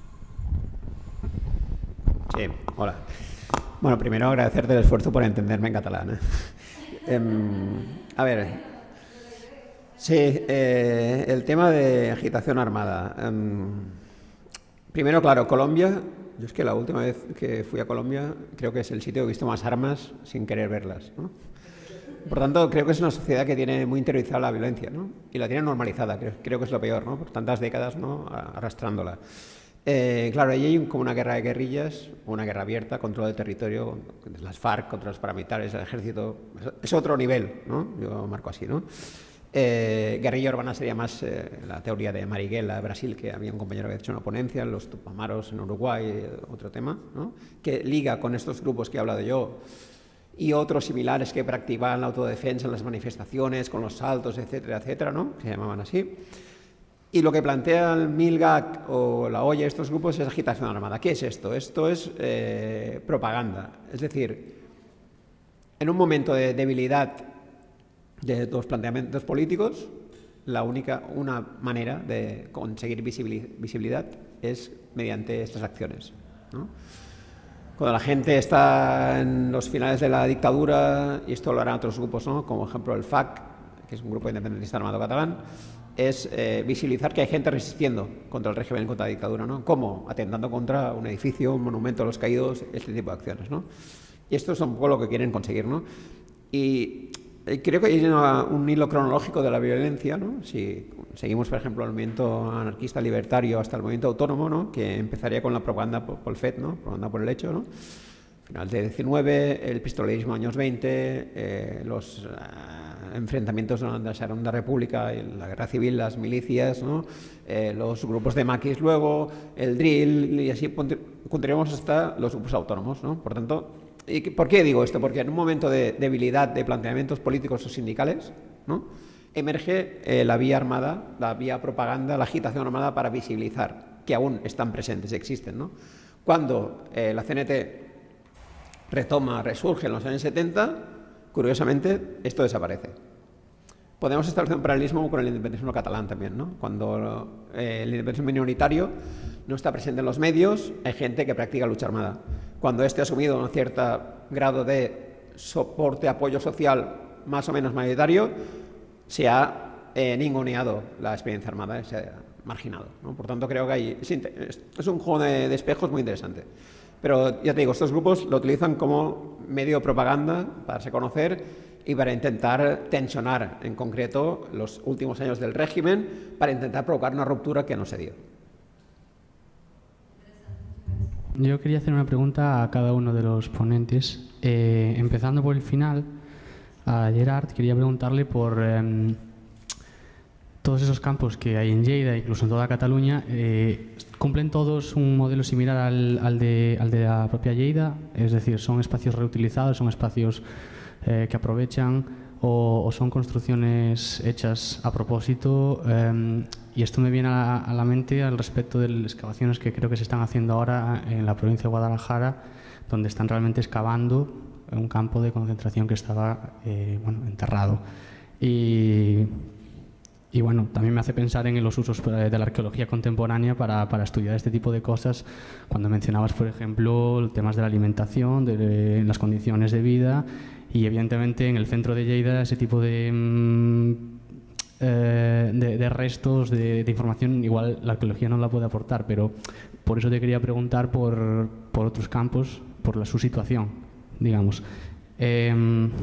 Sí, hola. Bueno, primero agradecerte el esfuerzo por entenderme en catalán. ¿eh? Eh, a ver, sí, eh, el tema de agitación armada. Eh, primero, claro, Colombia, yo es que la última vez que fui a Colombia creo que es el sitio que he visto más armas sin querer verlas, ¿no? Por tanto, creo que es una sociedad que tiene muy interiorizada la violencia, ¿no? Y la tiene normalizada, creo, creo que es lo peor, ¿no? Por tantas décadas, ¿no? Arrastrándola. Eh, claro, ahí hay como una guerra de guerrillas, una guerra abierta, control del territorio, las FARC contra los paramilitares, el ejército, es otro nivel, ¿no? Yo marco así, ¿no? Eh, guerrilla urbana sería más eh, la teoría de Marighella de Brasil, que había un compañero que había hecho una ponencia, los Tupamaros en Uruguay, otro tema, ¿no? Que liga con estos grupos que he hablado yo y otros similares que practicaban la autodefensa en las manifestaciones, con los saltos, etcétera, etcétera, ¿no? Que se llamaban así. Y lo que plantea el Milgak o la O Y A, estos grupos, es agitación armada. ¿Qué es esto? Esto es eh, propaganda. Es decir, en un momento de debilidad de los planteamientos políticos, la única una manera de conseguir visibilidad es mediante estas acciones, ¿no? Cuando la gente está en los finales de la dictadura, y esto lo harán otros grupos, ¿no? Como ejemplo el F A C, que es un grupo independentista armado catalán, es eh, visibilizar que hay gente resistiendo contra el régimen, contra la dictadura, ¿no? ¿Cómo? Atentando contra un edificio, un monumento a los caídos, este tipo de acciones, ¿no? Y esto es un poco lo que quieren conseguir, ¿no? Y creo que hay una, un hilo cronológico de la violencia, ¿no? Si seguimos, por ejemplo, el movimiento anarquista libertario hasta el movimiento autónomo, ¿no? Que empezaría con la propaganda por, por el F E T, ¿no? Propaganda por el hecho, ¿no? Final del diecinueve, el pistolerismo años veinte, eh, los... Uh, enfrentamientos durante la Segunda República, la Guerra Civil, las milicias, ¿no? eh, los grupos de maquis luego, el drill, y así continuamos hasta los grupos autónomos, ¿no? Por tanto, ¿y por qué digo esto? Porque en un momento de debilidad de planteamientos políticos o sindicales, ¿no?, emerge eh, la vía armada, la vía propaganda, la agitación armada para visibilizar que aún están presentes, existen, ¿no? Cuando eh, la C N T retoma, resurge en los años setenta, curiosamente, esto desaparece. Podemos establecer un paralelismo con el independentismo catalán también, ¿no? Cuando eh, el independentismo minoritario no está presente en los medios, hay gente que practica lucha armada. Cuando este ha asumido un cierto grado de soporte, apoyo social más o menos mayoritario, se ha eh, ninguneado la experiencia armada, se ha marginado, ¿no? Por tanto, creo que hay, es, es un juego de, de espejos muy interesante. Pero ya te digo, estos grupos lo utilizan como medio de propaganda para darse a conocer y para intentar tensionar, en concreto, los últimos años del régimen, para intentar provocar una ruptura que no se dio. Yo quería hacer una pregunta a cada uno de los ponentes. Eh, empezando por el final, a Gerard quería preguntarle por eh, todos esos campos que hay en Lleida, incluso en toda Cataluña. Eh, ¿Cumplen todos un modelo similar al, al, de, al de la propia Lleida? Es decir, ¿son espacios reutilizados, son espacios eh, que aprovechan o, o son construcciones hechas a propósito? Eh, y esto me viene a, a la mente al respecto de las excavaciones que creo que se están haciendo ahora en la provincia de Guadalajara, donde están realmente excavando un campo de concentración que estaba eh, bueno, enterrado. Y, y bueno, también me hace pensar en los usos de la arqueología contemporánea para, para estudiar este tipo de cosas, cuando mencionabas, por ejemplo, temas de la alimentación, de, de las condiciones de vida, y evidentemente en el centro de Lleida ese tipo de, eh, de, de restos de, de información, igual la arqueología no la puede aportar, pero por eso te quería preguntar por, por otros campos, por la, su situación, digamos. Eh,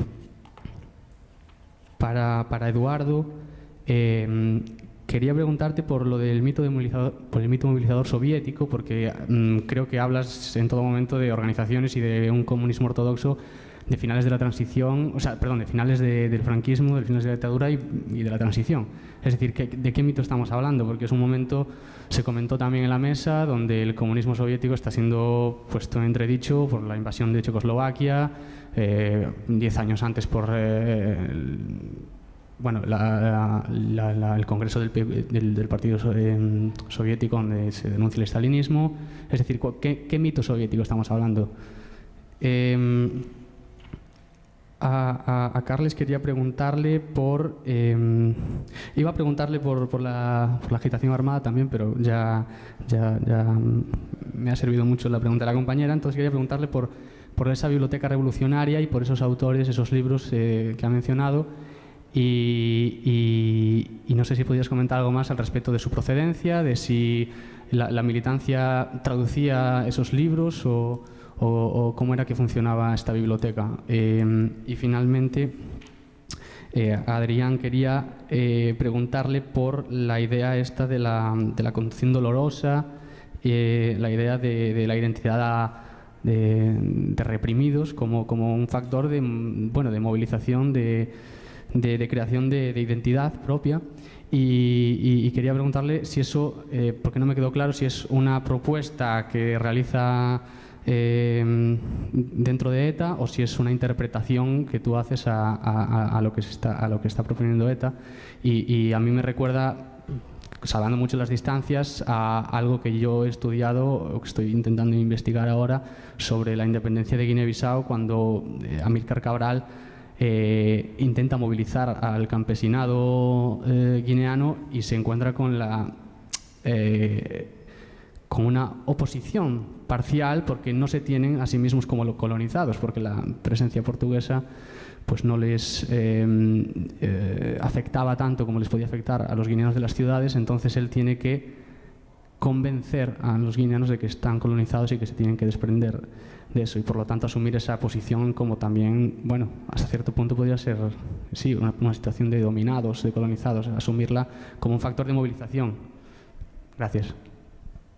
para, para Eduardo, eh, quería preguntarte por lo del mito, de movilizador, por el mito movilizador soviético, porque mm, creo que hablas en todo momento de organizaciones y de un comunismo ortodoxo de finales de la transición, o sea, perdón, de finales de, del franquismo, de finales de la dictadura y, y de la transición. Es decir, ¿qué, ¿de qué mito estamos hablando? Porque es un momento, se comentó también en la mesa, donde el comunismo soviético está siendo puesto en entredicho por la invasión de Checoslovaquia, eh, diez años antes por eh, el, bueno, la, la, la, el Congreso del, del, del Partido eh, Soviético, donde se denuncia el estalinismo. Es decir, ¿qué, qué mito soviético estamos hablando? Eh, A, a, a Carles quería preguntarle por... Eh, iba a preguntarle por, por, la, por la agitación armada también, pero ya, ya, ya me ha servido mucho la pregunta de la compañera. Entonces quería preguntarle por, por esa biblioteca revolucionaria y por esos autores, esos libros eh, que ha mencionado. Y, y, y no sé si podías comentar algo más al respecto de su procedencia, de si la, la militancia traducía esos libros o... O, o cómo era que funcionaba esta biblioteca. Eh, y finalmente, eh, Adrián quería eh, preguntarle por la idea esta de la, de la conducción dolorosa, eh, la idea de, de la identidad de, de reprimidos como, como un factor de, bueno, de movilización, de, de, de creación de, de identidad propia. Y, y, y quería preguntarle si eso, eh, porque no me quedó claro, si es una propuesta que realiza Eh, dentro de ETA o si es una interpretación que tú haces a, a, a, lo, que se está, a lo que está proponiendo ETA. Y, y a mí me recuerda, salvando mucho las distancias, a algo que yo he estudiado o que estoy intentando investigar ahora sobre la independencia de Guinea-Bissau, cuando eh, Amílcar Cabral eh, intenta movilizar al campesinado eh, guineano y se encuentra con la eh, con una oposición parcial, porque no se tienen a sí mismos como colonizados, porque la presencia portuguesa pues no les eh, eh, afectaba tanto como les podía afectar a los guineanos de las ciudades. Entonces él tiene que convencer a los guineanos de que están colonizados y que se tienen que desprender de eso, y por lo tanto asumir esa posición como también, bueno, hasta cierto punto podría ser, sí, una, una situación de dominados, de colonizados, asumirla como un factor de movilización. Gracias.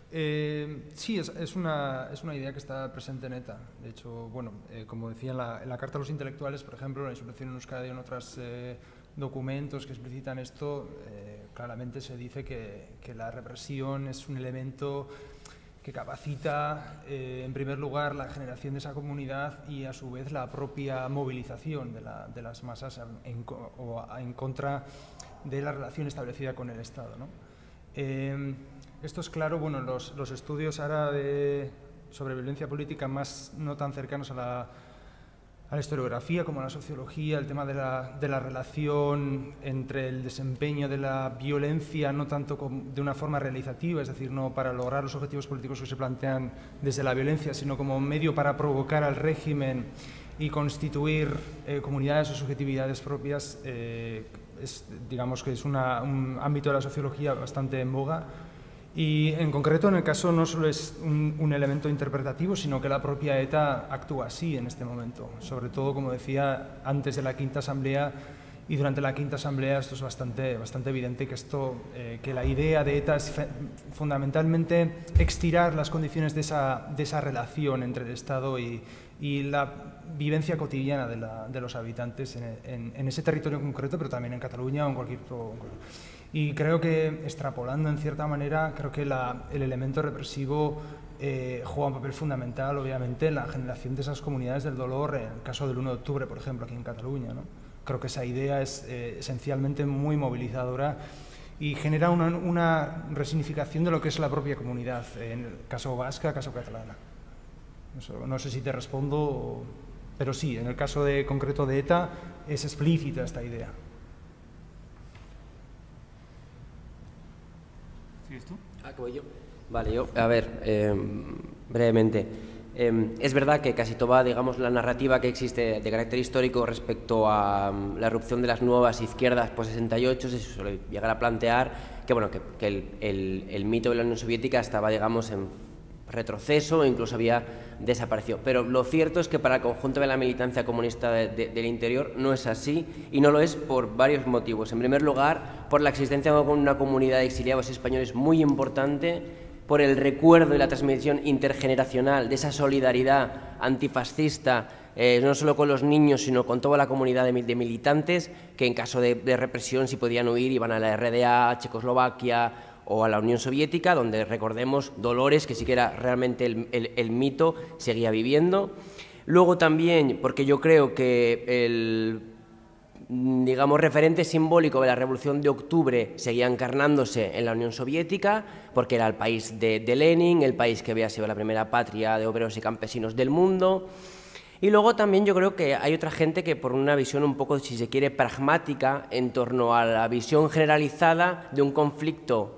Eh, sí, es, es, una, es una idea que está presente en ETA. De hecho, bueno, eh, como decía en la, en la Carta de los Intelectuales, por ejemplo, en la Insurrección en Euskadi y en otros eh, documentos que explicitan esto, eh, claramente se dice que, que la represión es un elemento que capacita, eh, en primer lugar, la generación de esa comunidad y, a su vez, la propia movilización de, la, de las masas en, o en contra de la relación establecida con el Estado, ¿no? Eh, esto es claro, bueno, los, los estudios ahora de, sobre violencia política más no tan cercanos a la, a la historiografía como a la sociología, el tema de la, de la relación entre el desempeño de la violencia no tanto como de una forma realizativa, es decir, no para lograr los objetivos políticos que se plantean desde la violencia, sino como medio para provocar al régimen y constituir eh, comunidades o subjetividades propias, eh, es, digamos que es una, un ámbito de la sociología bastante en boga. Y en concreto, en el caso, no solo es un, un elemento interpretativo, sino que la propia ETA actúa así en este momento. Sobre todo, como decía, antes de la Quinta Asamblea y durante la Quinta Asamblea, esto es bastante, bastante evidente, que, esto, eh, que la idea de ETA es fundamentalmente extirar las condiciones de esa, de esa relación entre el Estado y, y la vivencia cotidiana de, la, de los habitantes en, en, en ese territorio en concreto, pero también en Cataluña o en cualquier otro. Y creo que, extrapolando en cierta manera, creo que la, el elemento represivo eh, juega un papel fundamental, obviamente, en la generación de esas comunidades del dolor, en el caso del uno de octubre, por ejemplo, aquí en Cataluña, ¿no? Creo que esa idea es eh, esencialmente muy movilizadora y genera una, una resignificación de lo que es la propia comunidad, en el caso vasca, caso catalana. Eso, no sé si te respondo, pero sí, en el caso de, concreto de ETA es explícita esta idea. ¿Sigues tú? Ah, que voy yo. Vale, yo, a ver, eh, brevemente. Eh, es verdad que casi toda, digamos, la narrativa que existe de carácter histórico respecto a um, la erupción de las nuevas izquierdas post sesenta y ocho se suele llegar a plantear que, bueno, que, que el, el, el mito de la Unión Soviética estaba, digamos, en retroceso e incluso había desaparecido. Pero lo cierto es que para el conjunto de la militancia comunista de, de, del interior no es así, y no lo es por varios motivos. En primer lugar, por la existencia de una comunidad de exiliados españoles muy importante, por el recuerdo y la transmisión intergeneracional de esa solidaridad antifascista, eh, no solo con los niños, sino con toda la comunidad de, de militantes, que en caso de, de represión, si podían huir, iban a la R D A, a Checoslovaquia o a la Unión Soviética, donde, recordemos, Dolores, que sí que era realmente el, el, el mito, seguía viviendo. Luego también, porque yo creo que el, digamos, referente simbólico de la Revolución de Octubre seguía encarnándose en la Unión Soviética, porque era el país de, de Lenin, el país que había sido la primera patria de obreros y campesinos del mundo. Y luego también yo creo que hay otra gente que, por una visión un poco, si se quiere, pragmática en torno a la visión generalizada de un conflicto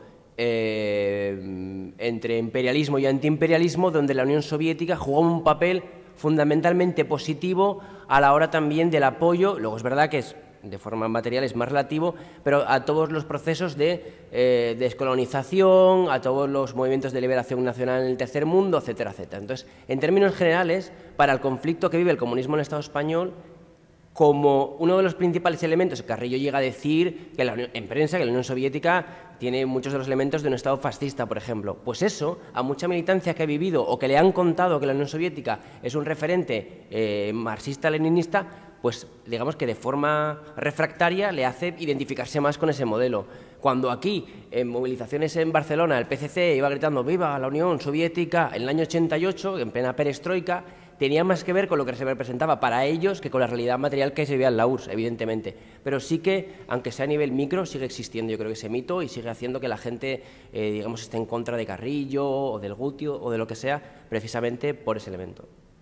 eh, entre imperialismo y antiimperialismo, donde la Unión Soviética jugó un papel fundamentalmente positivo a la hora también del apoyo. Luego es verdad que es, de forma material es más relativo, pero a todos los procesos de eh, descolonización, a todos los movimientos de liberación nacional en el tercer mundo, etcétera, etcétera. Entonces, en términos generales, para el conflicto que vive el comunismo en el Estado español, como uno de los principales elementos, Carrillo llega a decir que la Unión, en prensa que la Unión Soviética tiene muchos de los elementos de un Estado fascista, por ejemplo. Pues eso, a mucha militancia que ha vivido o que le han contado que la Unión Soviética es un referente eh, marxista-leninista, pues digamos que de forma refractaria le hace identificarse más con ese modelo. Cuando aquí, en movilizaciones en Barcelona, el P C C iba gritando «¡Viva la Unión Soviética!» en el año ochenta y ocho, en plena perestroika, tenía más que ver con lo que se representaba para ellos que con la realidad material que se vivía en la U R S S, evidentemente. Pero sí que, aunque sea a nivel micro, sigue existiendo, yo creo, ese mito y sigue haciendo que la gente, eh, digamos, esté en contra de Carrillo o del Gutio o de lo que sea, precisamente por ese elemento.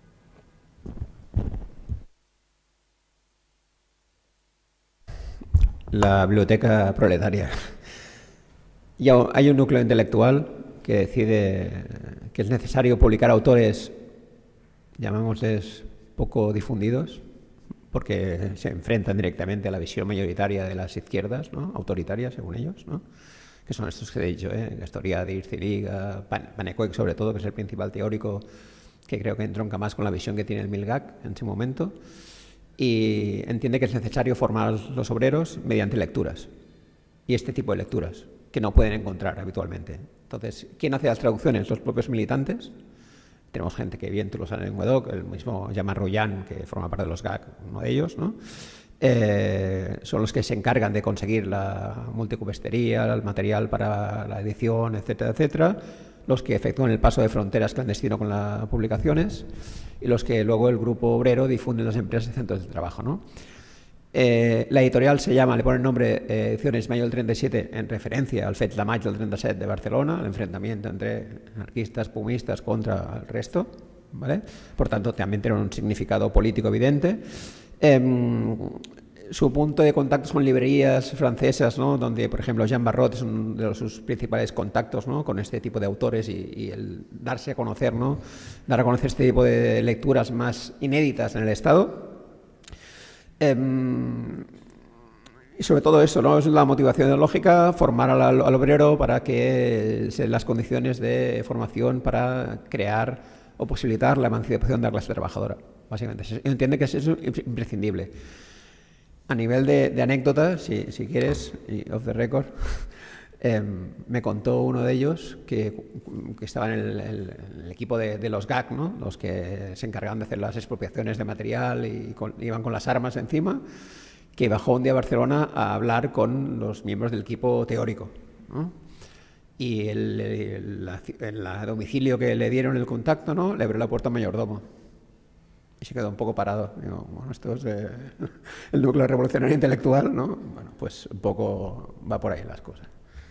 La biblioteca proletaria. Ya hay un núcleo intelectual que decide que es necesario publicar autores, llamémosles, poco difundidos, porque se enfrentan directamente a la visión mayoritaria de las izquierdas, ¿no?, autoritarias, según ellos, ¿no?, que son estos que he dicho, ¿eh? Gastoriadis, Ciriga, Panecuec, sobre todo, que es el principal teórico que creo que entronca más con la visión que tiene el Milgak en ese momento, y entiende que es necesario formar a los obreros mediante lecturas, y este tipo de lecturas, que no pueden encontrar habitualmente. Entonces, ¿quién hace las traducciones? Los propios militantes. Tenemos gente que vive en Toulouse, en Languedoc, el mismo Jean-Marc Rouillan, que forma parte de los G A C, uno de ellos, ¿no? Eh, son los que se encargan de conseguir la multicubestería, el material para la edición, etcétera, etcétera, los que efectúan el paso de fronteras clandestino con las publicaciones y los que luego el grupo obrero difunde en las empresas y centros de trabajo, ¿no? Eh, la editorial se llama, le pone el nombre eh, Ediciones Mayo del trenta y siete en referencia al Fets de Maig del trenta y siete de Barcelona, el enfrentamiento entre anarquistas, pumistas contra el resto, ¿vale? Por tanto, también tiene un significado político evidente. Eh, su punto de contactos con librerías francesas, ¿no? Donde, por ejemplo, Jean Barrot es uno de sus principales contactos, ¿no? Con este tipo de autores y, y el darse a conocer, ¿no? Dar a conocer este tipo de lecturas más inéditas en el Estado. Eh, y sobre todo eso, ¿no? Es la motivación ideológica, formar al, al obrero para que se den las condiciones de formación para crear o posibilitar la emancipación de la clase trabajadora, básicamente. Se entiende que es eso imprescindible. A nivel de, de anécdotas, si, si quieres, y off the record, eh, me contó uno de ellos que, que estaba en el, el, el equipo de, de los G A C, ¿no? Los que se encargaban de hacer las expropiaciones de material y con, iban con las armas encima, que bajó un día a Barcelona a hablar con los miembros del equipo teórico, ¿no? Y el, el, la, el, el domicilio que le dieron el contacto, ¿no? Le abrió la puerta a un mayordomo. Y se quedó un poco parado. Digo, bueno, esto es eh, el núcleo revolucionario intelectual, ¿no? Bueno, pues un poco va por ahí las cosas.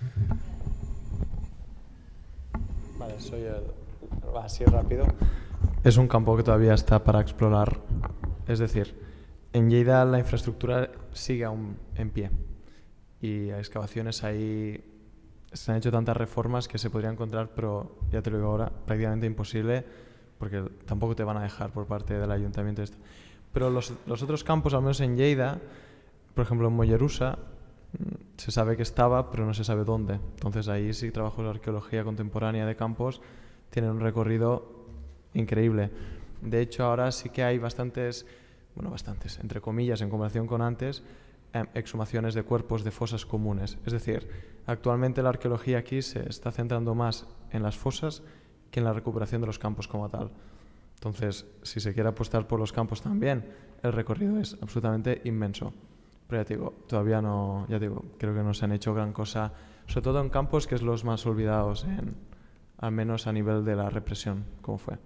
Vale, soy el... así rápido. Es un campo que todavía está para explorar. Es decir, en Lleida la infraestructura sigue aún en pie. Y hay excavaciones ahí... Se han hecho tantas reformas que se podría encontrar, pero ya te lo digo ahora, prácticamente imposible, porque tampoco te van a dejar por parte del ayuntamiento esto. Pero los, los otros campos, al menos en Lleida, por ejemplo en Mollerussa, se sabe que estaba, pero no se sabe dónde. Entonces ahí sí trabajos de arqueología contemporánea de campos tienen un recorrido increíble. De hecho, ahora sí que hay bastantes, bueno, bastantes, entre comillas, en comparación con antes, eh, exhumaciones de cuerpos de fosas comunes. Es decir, actualmente la arqueología aquí se está centrando más en las fosas que en la recuperación de los campos como tal. Entonces, si se quiere apostar por los campos también, el recorrido es absolutamente inmenso. Pero ya te digo, todavía no, ya te digo, creo que no se han hecho gran cosa, sobre todo en campos que es los más olvidados, en, al menos a nivel de la represión, como fue.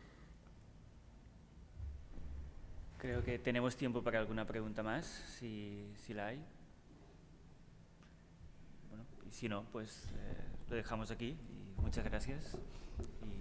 Creo que tenemos tiempo para alguna pregunta más, si, si la hay. Bueno, y si no, pues eh, lo dejamos aquí. Y muchas gracias. Y